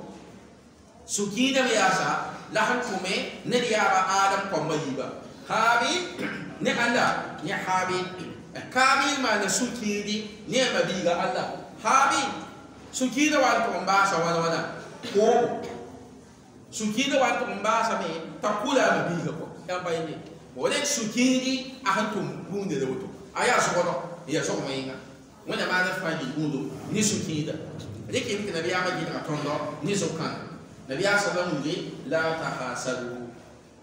sukina yasa la han kume ne ya ba adam ko mayiba habi ne anda ne habi kabi ma na sukidi ne mabiga Allah habi sukina wal ko mbasa wala wala ko sukina wal ko mbasa me takula mabiga ko amba yande wala sukini ahantum bunde de woto aya sokono ya sokoma inga wona ma na faji bundo ni sukida reke mi nabi ama ji na tondo ni sokan nabi sallallahu alaihi la tahasadu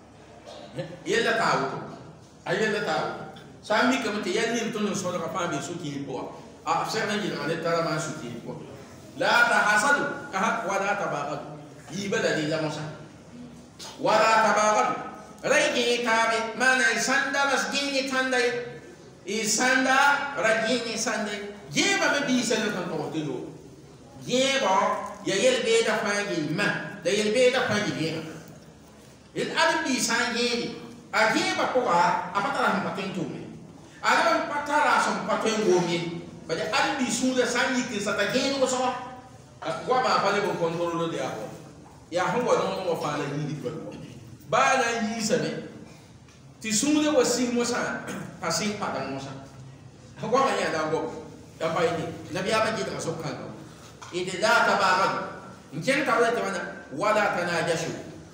yalla tawo ayalla tawo sami kamte yanni tono solo ka fambe sukini ko a afsana ji na ne tara ma sukini ko la tahasadu ka wala tabaqadu yibada di la musa wala tabaqadu rajini tabe mana isanda masjini tandai isanda rajini sande jeba be bisa na kan to tilo jeba ya yelbe da fangi ma da yelbe da fangi bien il adam bi sangi a jeba ko a apatara han paten to me adam patara som paten go me ba da adam bi sula sangi ke sata jeni ko so wa ba fa le ko kontrolo de a ya ho wa no mo fa la ni di ko ba na yi sabe ti sumule wasi mosa pasi padang mosa ko ma ya da go da ba ni nabi aba ji da so kan ide la tabarad in ta wala ta wana wala tanajashu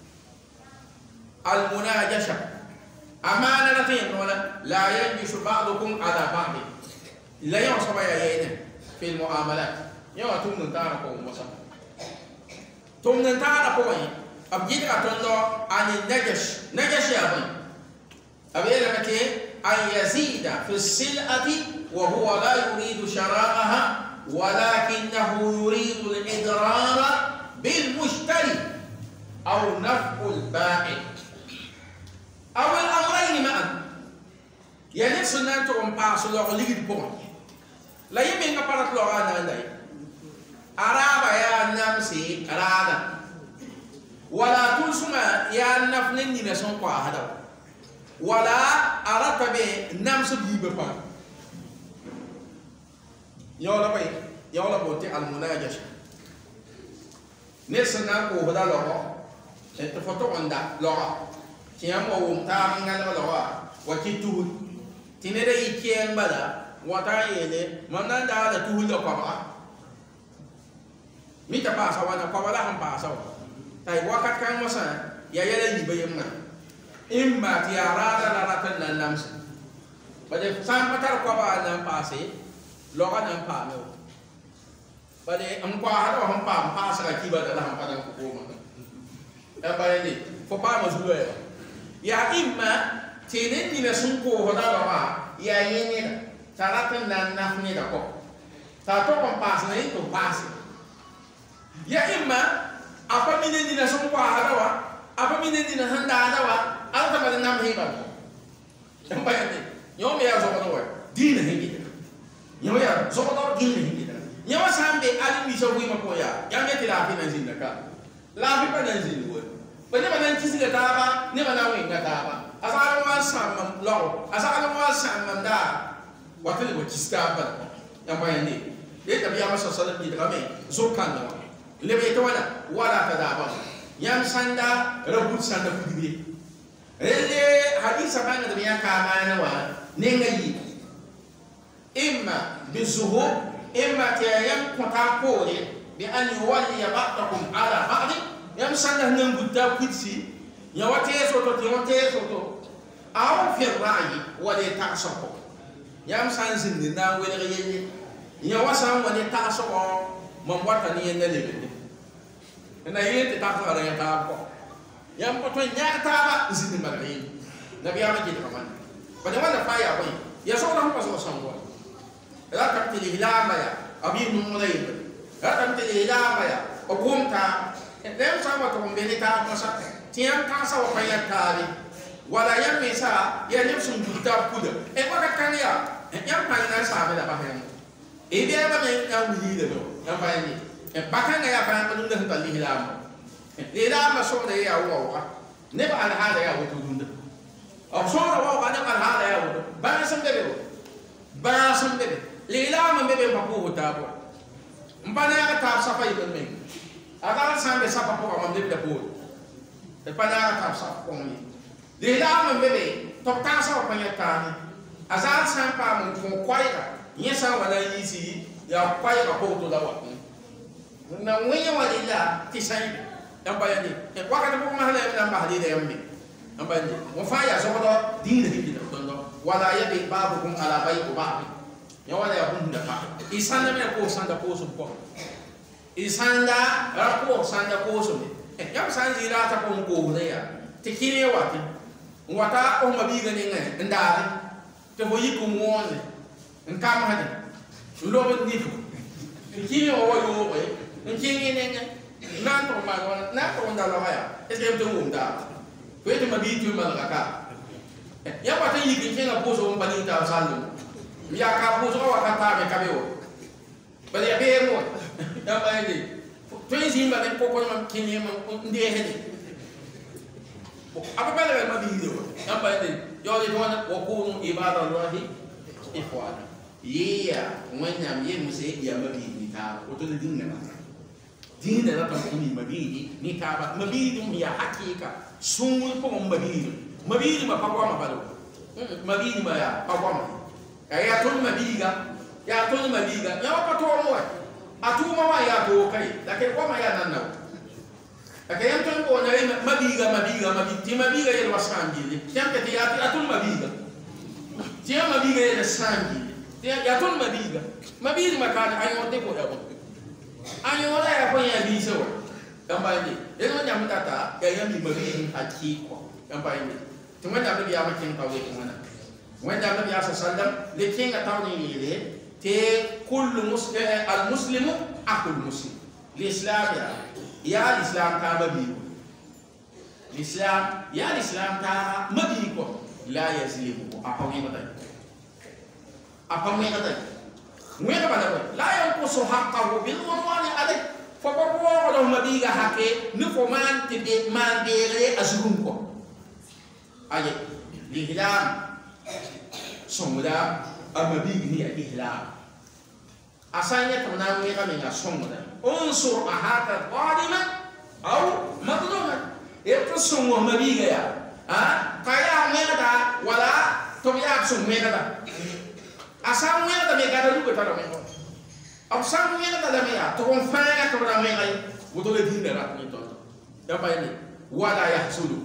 al munajasha amana la tin wala la yanjishu ba'dukum ala ba'd la yusaba ya yana fi al muamalat yawa tum nun ta ko mosa tum nun ta ko yi abjid ka tondo ani najash najash ya bani abela mate an yazida fi silati wa huwa la yuridu shara'aha walakinahu yuridu al-idrara bil mushtari aw naf'u al-ba'i aw al-amrayn ma'an yani sunan to on paso lo ligid po la yemi nga parat lo ana ndai araba ya namsi arada wala tulsuma ya nafnin ni na son ko hada wala arata be namsu bibe pa yola bay yola bote al munajash nesna ko hada lo et foto onda lo tiamo wum ta ngala lo wa kitu tinere ikien bala wata yele mananda da tu lo pa mita pa sawana pa wala ham pa sawana tai wakat kan masa ya yala yibe yemna imma ti arada la ratan nan namsa bade san patar ko ba nan pase loga nan pa me bade am ko ha do ham pa pa sa ki ba da ham pa dan ko ko ma e ba ni fo pa ma zuwa ya imma tenen ni na sun ko hoda ba ya yini taratan nan nafni da ko ta to ko pas na to pas ya imma apa minen ni na sun ko ha da wa apa minen ni na handa da wa alta ba nam hiba en ba ni yo me ya zo ko wa dina hingi yo ya zo ko dina hingi nyawa sambe ali mi so wi ma ko ya ya me ti la fi na zin da ka la fi pa na zin wo ba ne ba nan ci siga ta ba ne ba na wi ga ta ba asa ma sam mam lo asa ma sam mam da wa te le ci sta ba ya ba ni de ta biya ma so sala bi da me zo kan da le be to wala wala ta da ba yam sanda rabut sanda ku dibi ele hadisa ba na da ya ka ma na wa ne ngai imma bizuhur إما تيام كتاكوري بأن يولي بعضكم على بعض يام سنة نمبدا كتسي يواتي سوتو تيوتي سوتو أو في الرأي ولي تعصبه يام سنة ننا ولغيني يواسا ولي تعصبه من وطني ينالي أنا ينتي تعصب على يتعبه يام كتو نياتابا زين مرغين نبي عمل جيد كمان بدي وانا فايا وين يسوع هم بس وصلوا لا تبتلي هلامة يا أبي نمرين لا تبتلي هلامة يا أقوم تا لم سامع تقوم بني تا مسا تيام كاسا وفيا تاري ولا يوم مسا يوم سون جوتا كودا إيه وقت كان يا يوم كان الناس سامع لا بحيم إيه بيا بنا يوم يجي ده يوم بيني بكان يا بنا بدون ده تبتلي هلامة هلامة سون ده يا هو هو نبى على هذا يا هو تقول ده أو سون هو هو نبى على هذا يا هو بنا سمده بنا سمده lila ma bebe papu hotabo mpana ya ta safa iben men aga sambe safa ko ma bebe da po e pana ya ta safa ko ni lila ma bebe to ta sa ko ya ta ni azal sampa mo ko kwaira yesa wala yisi ya kwaira ko to da wa na mwenye walila tisai yamba yani e wakati ko ma hala ya ba hali da yambi yamba ni mo fa ya so ko din hindi da tondo wala yabi babukum ala baiku ba'd ya wala ya bunda ka isanda me ko sanda ko so ko isanda ra ko sanda ko so e ya sanji ra ta ko ko ne ya tikire wati wata o mabiga ne ngai ndare te bo yiku ngone nkam hadi ndo be ni ko tikire o wa yo ko nkini ne ngai nan to ma wala na ko nda la ya e se to ngunda ko te mabi tu ma la ka ya wata yiki kinga ko so mbani ta sallu ya kapu so wa kata me kabeo bali ya be mo ya ba ndi to yin ba ne ko ko ma kinye ma ndi he ni apa bale ma bi do ya ba ndi yo ni wona wa kunu ibadallahi ikhwana ya mwenya mye muse ya ma bi ni ta o to din ne ba din ne la ta ko ni ma bi ni ta ba ma bi dum ya hakika sungu ko ma bi ma bi ma pa kwa ma ba do ma bi ma ya pa kwa ma ya tun mabiga ya tun mabiga ya wa to mo atu mama ya to kai lakini kwa ma ya nan nawo lakini yan tun ko na mabiga mabiga mabiga ti mabiga ya wasangi tiam ke ya atun mabiga tiam mabiga ya sangi ya tun mabiga mabiga makana ayo te ko ya ko ayo la ya ko ya bi so kamba ni eno nyam tata ya ya mi mabiga hakiko kamba ni tuma da bi ya ma kin tawe kuma وين النبي عليه الصلاة والسلام لكن أتوني إليه تي كل مسلم المسلم أخو المسلم الإسلام يا يا الإسلام تابع بيكو الإسلام يا الإسلام تابع ما بيكو لا يزيد أقوم يبدأ أقوم يبدأ وين بدأ لا ينقص حقه بالعنوان عليه فبروه له ما بيجا حكي نفهم تبي ما بيجي أزرونكو أيه الإسلام songuda amabigi ya ihlam asanya tanang ni kami na songuda unsur ahata qadiman au madluman itu sungu mabiga ya ha kaya mega wala to ya sung mega da asam mega da mega da lu betara mega asam mega da mega to kon fanga to da mega wuto le dinda rat ni to ya pa ni wala yahsuluhu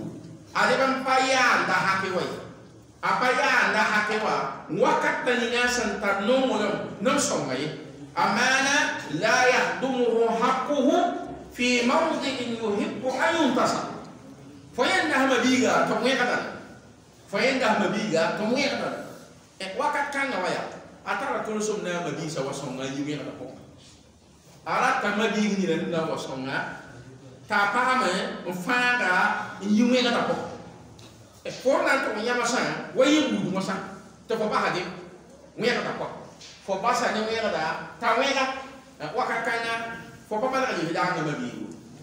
ale ban pa yaanda hake way a pa yaanda hake wa wakat tani na san tar no mo no songaye amana la yahdumuhu haqquhu fi mawdi'in yuhibbu an yuntasa foyenda hamabiga to mo yakata foyenda hamabiga to mo yakata e wakat kanga waya atara to som na mabisa wa songa yimi na ko ara ta mabigi ni na wa songa ta pa ma mfanga yimi na ko e for na to nyama sa wa yibu mo sa to ko ba hadi mo yakata ko fo ba sa ni mo yakata ta wega wakat kanga fo pa ba ni da na mabigi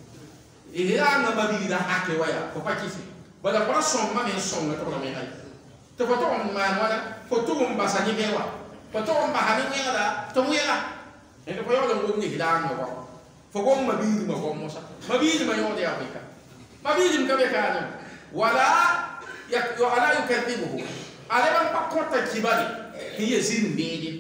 ila na mabigi da ake waya fo pa kisi bala ko som ma men songa to ko me hay to ko to ma wala fo to mo ba sa ni mewa Patong bahani ngada, tungwela. Ito pa yung lungkong ni hilang mo. Fogong mabili mo ko mo sa. Mabili mo yung dia Afrika. Mabili mo kami kano. Wala yak yo ala yung katibo. Ala bang pakota kibali. Hiya sin medi.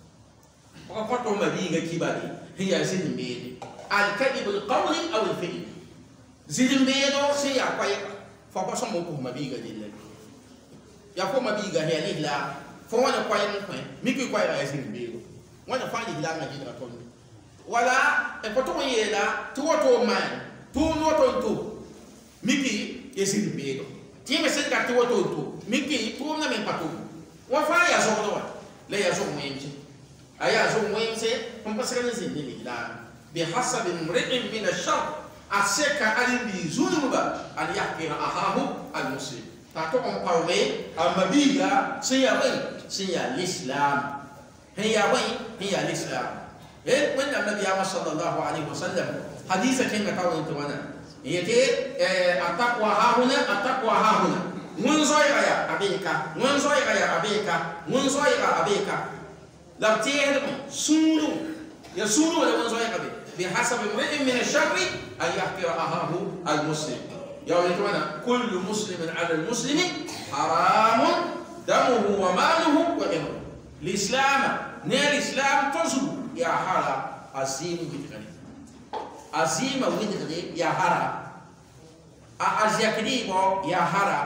Pakota mabili nga kibali. Hiya sin medi. Al kadibu al qawli aw al fi'l. Zin medo siya kwaya. Fokoso mo ko mabili ga dille. Ya ko mabili ga hiya lila. Fo wana kwaya ni kwaya miki kwaya ya sin bigo wana fani hilanga jidra ton wala e poto yela to to man to no to to miki yesin bigo ti me sen ka to to to miki to na men patu wa fa ya zo do le ya zo mwenje aya zo mwenje on pasaka ni sin ni la bi hasab imri'in min ash-shar aseka alibi zulmuba an yahkira ahahu al-muslim tato on parwe amabiga siya wen siya l'islam hiya wen hiya l'islam eh wanda nabi sallallahu alaihi wasallam hadisa kenga tawo into wana yete ataqwa hahuna ataqwa hahuna mun zoya ya abeka mun zoya ya abeka mun zoya ya abeka la tiere sunu ya sunu wala mun zoya kabe bihasab imrin min ash-sharri an yahkira ahahu al-muslim يا ولدنا كل مسلم على المسلم حرام دمه وماله وعرضه الإسلام نير الإسلام تزو يا حرا عظيم ويدغري عظيم ويدغري يا حرا أزيكري بو يا حرا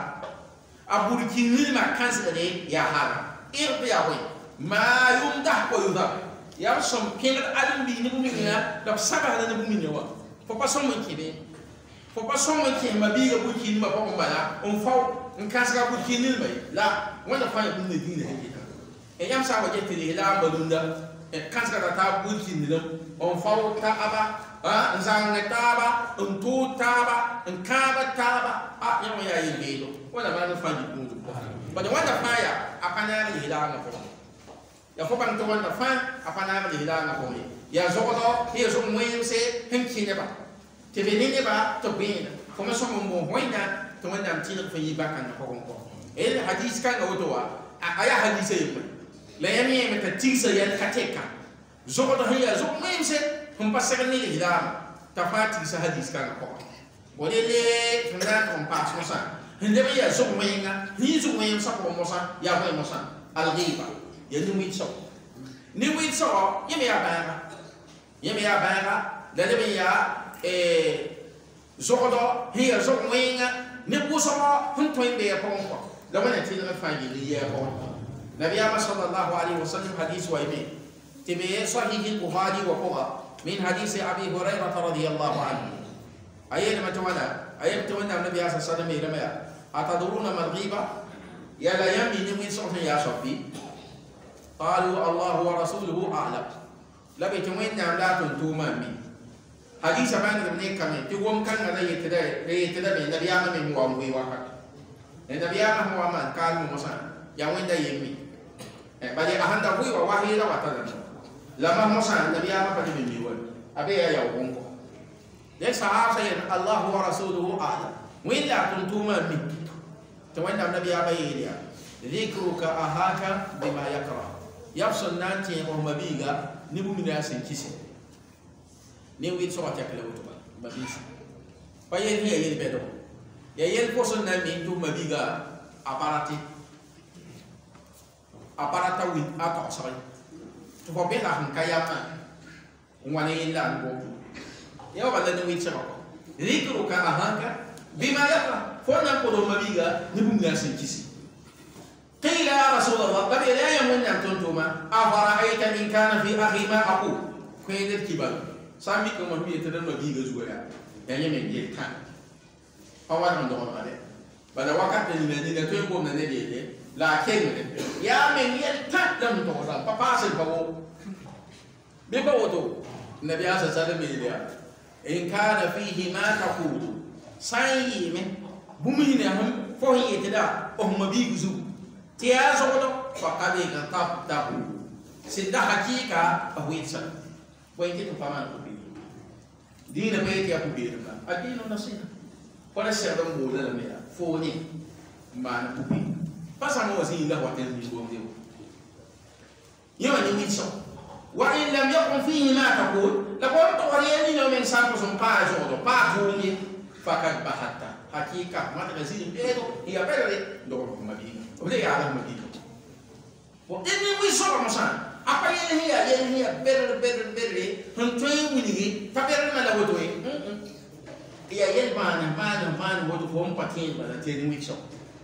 أبوركي ما كنزلي يا حرا إربي أوي ما يمدح ويذاب يا بسم كينر أدم بي نبومينا لب سبعة نبومينا وا فبسم من كده Faut pas soma ki mabiga buki ni ma pa mbala on faw on kasga buki ni mai la wanda fa yabun ne dine hakika e yam sa waje tele la balunda e kasga ta buki ni lam on faw ta aba ha nzang ne taba on tu taba on kaba taba a yam ya yelo wala ma no fa di kundu ba de wanda fa ya apana ri la na ko ya fo ban to wanda fa apana ri la na ko ya zogodo ya zo mwense henki ne ba te venene ba to bena fo ma somo mo hoina to wanda mtina ko yiba kan ko ko el hadis kan go to wa aya hadis e la yami me ta tisa ya kateka zo do hiya zo mense hum pasaka ni hidam ta fati sa hadis kan ko bolele funda kon pas mo sa hinde me ya zo menga ni zo men sa ko mo sa ya ko mo sa al ghiba ya ni mi so ni mi so yemi ya ba yemi ya ba la le ya eh zogodo hiya zog wenga ne buso hun toinde ya ponko la wana ti la faji ni ya ponko nabi sallallahu alaihi wasallam hadith wa ibi tibe sahih al-bukhari wa qura min hadith abi hurairah radhiyallahu anhu ayena matawala ayem tawanda nabi sallallahu alaihi wasallam irama ataduruna mal ghiba ya la yami ni min sohna ya sabbi qalu allah wa rasuluhu a'lam la bitumina la tuntuma min hadis abang ni kami tu wong kan ada ye tidak ye tidak be nabi ama me wong we wa ka e nabi ama Muhammad kan mo sa yang wenda ye mi e bali ahanda wi wa wahi la wa ta lama mo sa nabi ama pa ni mi wa abe ya wong ko le sahaba ye Allah wa rasuluhu a'lam wenda kuntuma mi to wenda nabi ama ye dia dhikruka ahaka bima yakra yafsun nanti o mabiga ni bu mi da sen kisi ni wit so attaque la wutuba mabisi pa yen hiya yen bedo ya yen person na mi tu mabiga aparati aparata wit ato sorry to ko bela han kayama ngwane illa ngo ya wala ni wit so ko rikru ka ahaka بما يقرأ فونا قدوم بيجا نبوم ناسين كيسي قيل يا رسول الله قبل لا يمن أن تنتما أفرأيت إن كان في أخي ما أقول كين الكبار سامي كم هم يتدرب بيجا زوجا يعني من يكان أول من دون هذا بدأ وقت اللي نجي نتوي من نجي لكن يا من يلتان لم تقول فباس البابو بيبوتو النبي عليه الصلاة والسلام إن كان فيه ما تقول ساي من بومين هم فهي تدا أهم بيجزو تيازودو فقد كتاب تابو سيدا حقيقة أهويتسا وين تفهمان كبير دين بيت يا كبير الدين نصيحة ولا سيرم بولا لميا فوني ما نكبير بس أنا وزين له وقت الميزون ديو يوم نيجي وإن لم يكن فيه ما تقول لقد توريني لو من سامو سمبا جودو باكومي فقد بحثت حقيقة ما تغزين بيدو هي بيدو دور مدينة وده يعلم مدينة وإني ويسوع مثلا apa yang هي yang هي better better better هنتوي ونيجي فبير ما لا ودوي يا ين mana mana mana ودو فهم باتين بلا تيني ويسوع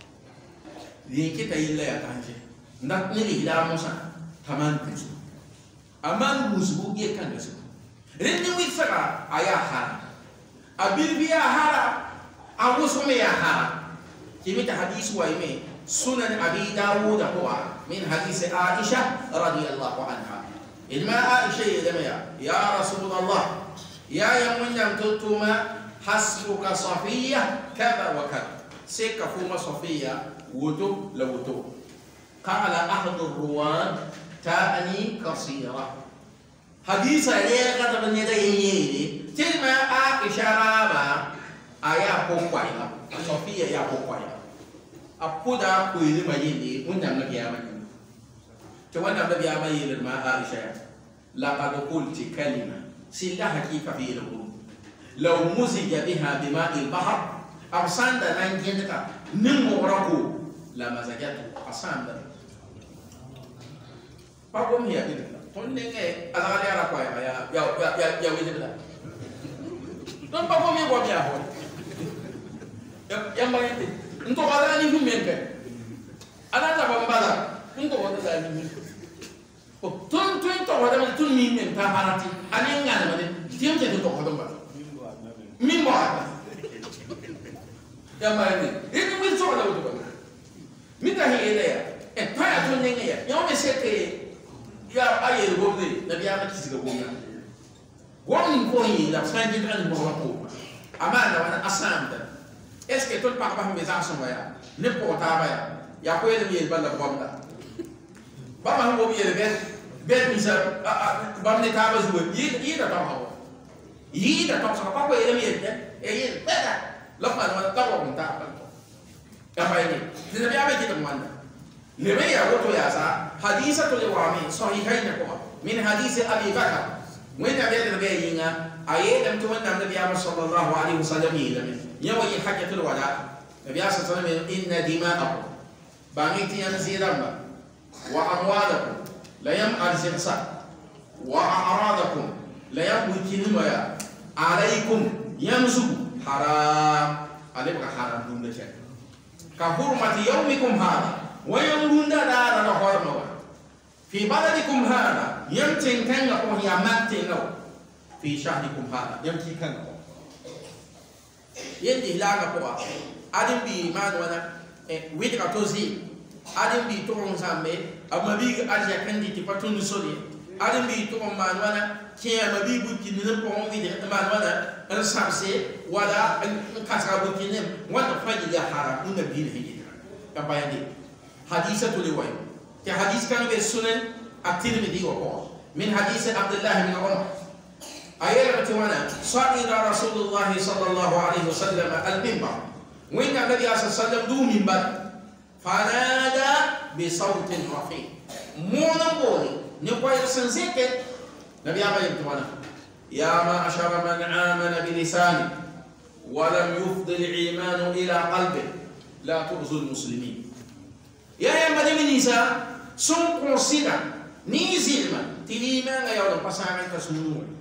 لين كده يلا يا كانجي نك نيجي لا مثلا تمام كذا aman musbu ye kan gaso rendi wi saka aya hara abil biya hara amusu me ya hara kimi ta hadis wa ime sunan abi dawud huwa min hadis aisha radhiyallahu anha ilma aisha ya ya rasulullah ya yamun yam tutuma hasbuka safiya kada wa kada seka fuma safiya wudu la wudu qala ahadu ruwan تأني قصيرة حديث عليه قد من يديه تلما إشارة أيا بوكوايا صوفيا يا بوكوايا أبودا كويل ما يدي ونعم نبي أمين توانا نبي أمين لما عائشة لقد قلت كلمة سلا حقيقة في الأمور لو مزج بها بماء البحر أرسان دان جنك نموركو لما زجته أرسان دان Pakom ya gitu. Tondeng eh ala ala apa ya ya ya ya ya wajib dah. Don pakom ya buat ya hon. Yang yang banyak itu. Untuk ala ni humen kan. Ala tak bambala. Untuk ada dah ni. Oh, tun tun to ada macam tun min ta harati. Ani ngan mana? Tiam jadi to kodom ba. Min ba. Yang banyak ini. Ini mesti soal ada tu. Minta hiela ya. Eh, payah tondeng ya. Yang mesti ke ya aye gobde nabi ama kisiga gomna gomni ko yi la sanji tan mo ko amana wana asanda est ce que tout par par mes ancien ya ne po ta ba ya ya ko ele mi balla gomda ba ma ho bi ele ben ben mi sa ba ne ta ba zuwe yi yi da ta hawo yi da ta sa pa ko ele mi ele e yi beda la ma wana ta ko ta ba ya ba ni nabi ama kita manda لمن يقول يا سا حديثة الوامي صحيحين كما من حديث أبي بكر وين أبي النبي ينا أيه لم تمن النبي صلى الله عليه وسلم يلم يوي حجة الوداع النبي صلى الله عليه وسلم إن دماءكم بانيتي ينزيرم وأموالكم لا يم أرزقسا وأعراضكم لا يم بكنما عليكم يمزو حرام عليك حرام دون ذلك كحرمة يومكم هذا ويمرون دارا نهارنا في بلدكم هذا يمتن كان وهي ماتن في شهركم هذا يمتن كان يدي لا نقوى أدم بي ما دونا ويدك توزي أدم بي تورون سامي أما بي أجا كندي تبتون سوري أدم بي تورون ما دونا كي أما بي بوكي نلقون ويدك ما دونا نسامسي ولا نكسر بوكي نم وانا فاجي يا حرام نبي الهجرة كم بياني حديثة لوين كحديث كان بالسنن الترمذي وقال من حديث عبد الله بن عمر أيام توانا صعد رسول الله صلى الله عليه وسلم المنبر وين النبي صلى الله عليه وسلم دو منبر فنادى بصوت رفيع مونا بولي نقول سنسيك نبي أبا توانا يا معشر من آمن بلسانه ولم يفض الإيمان إلى قلبه لا تؤذوا المسلمين يا يا مدام نيسا سون كونسيدا نيزيلما تليما لا يوم بسانgan كسمنو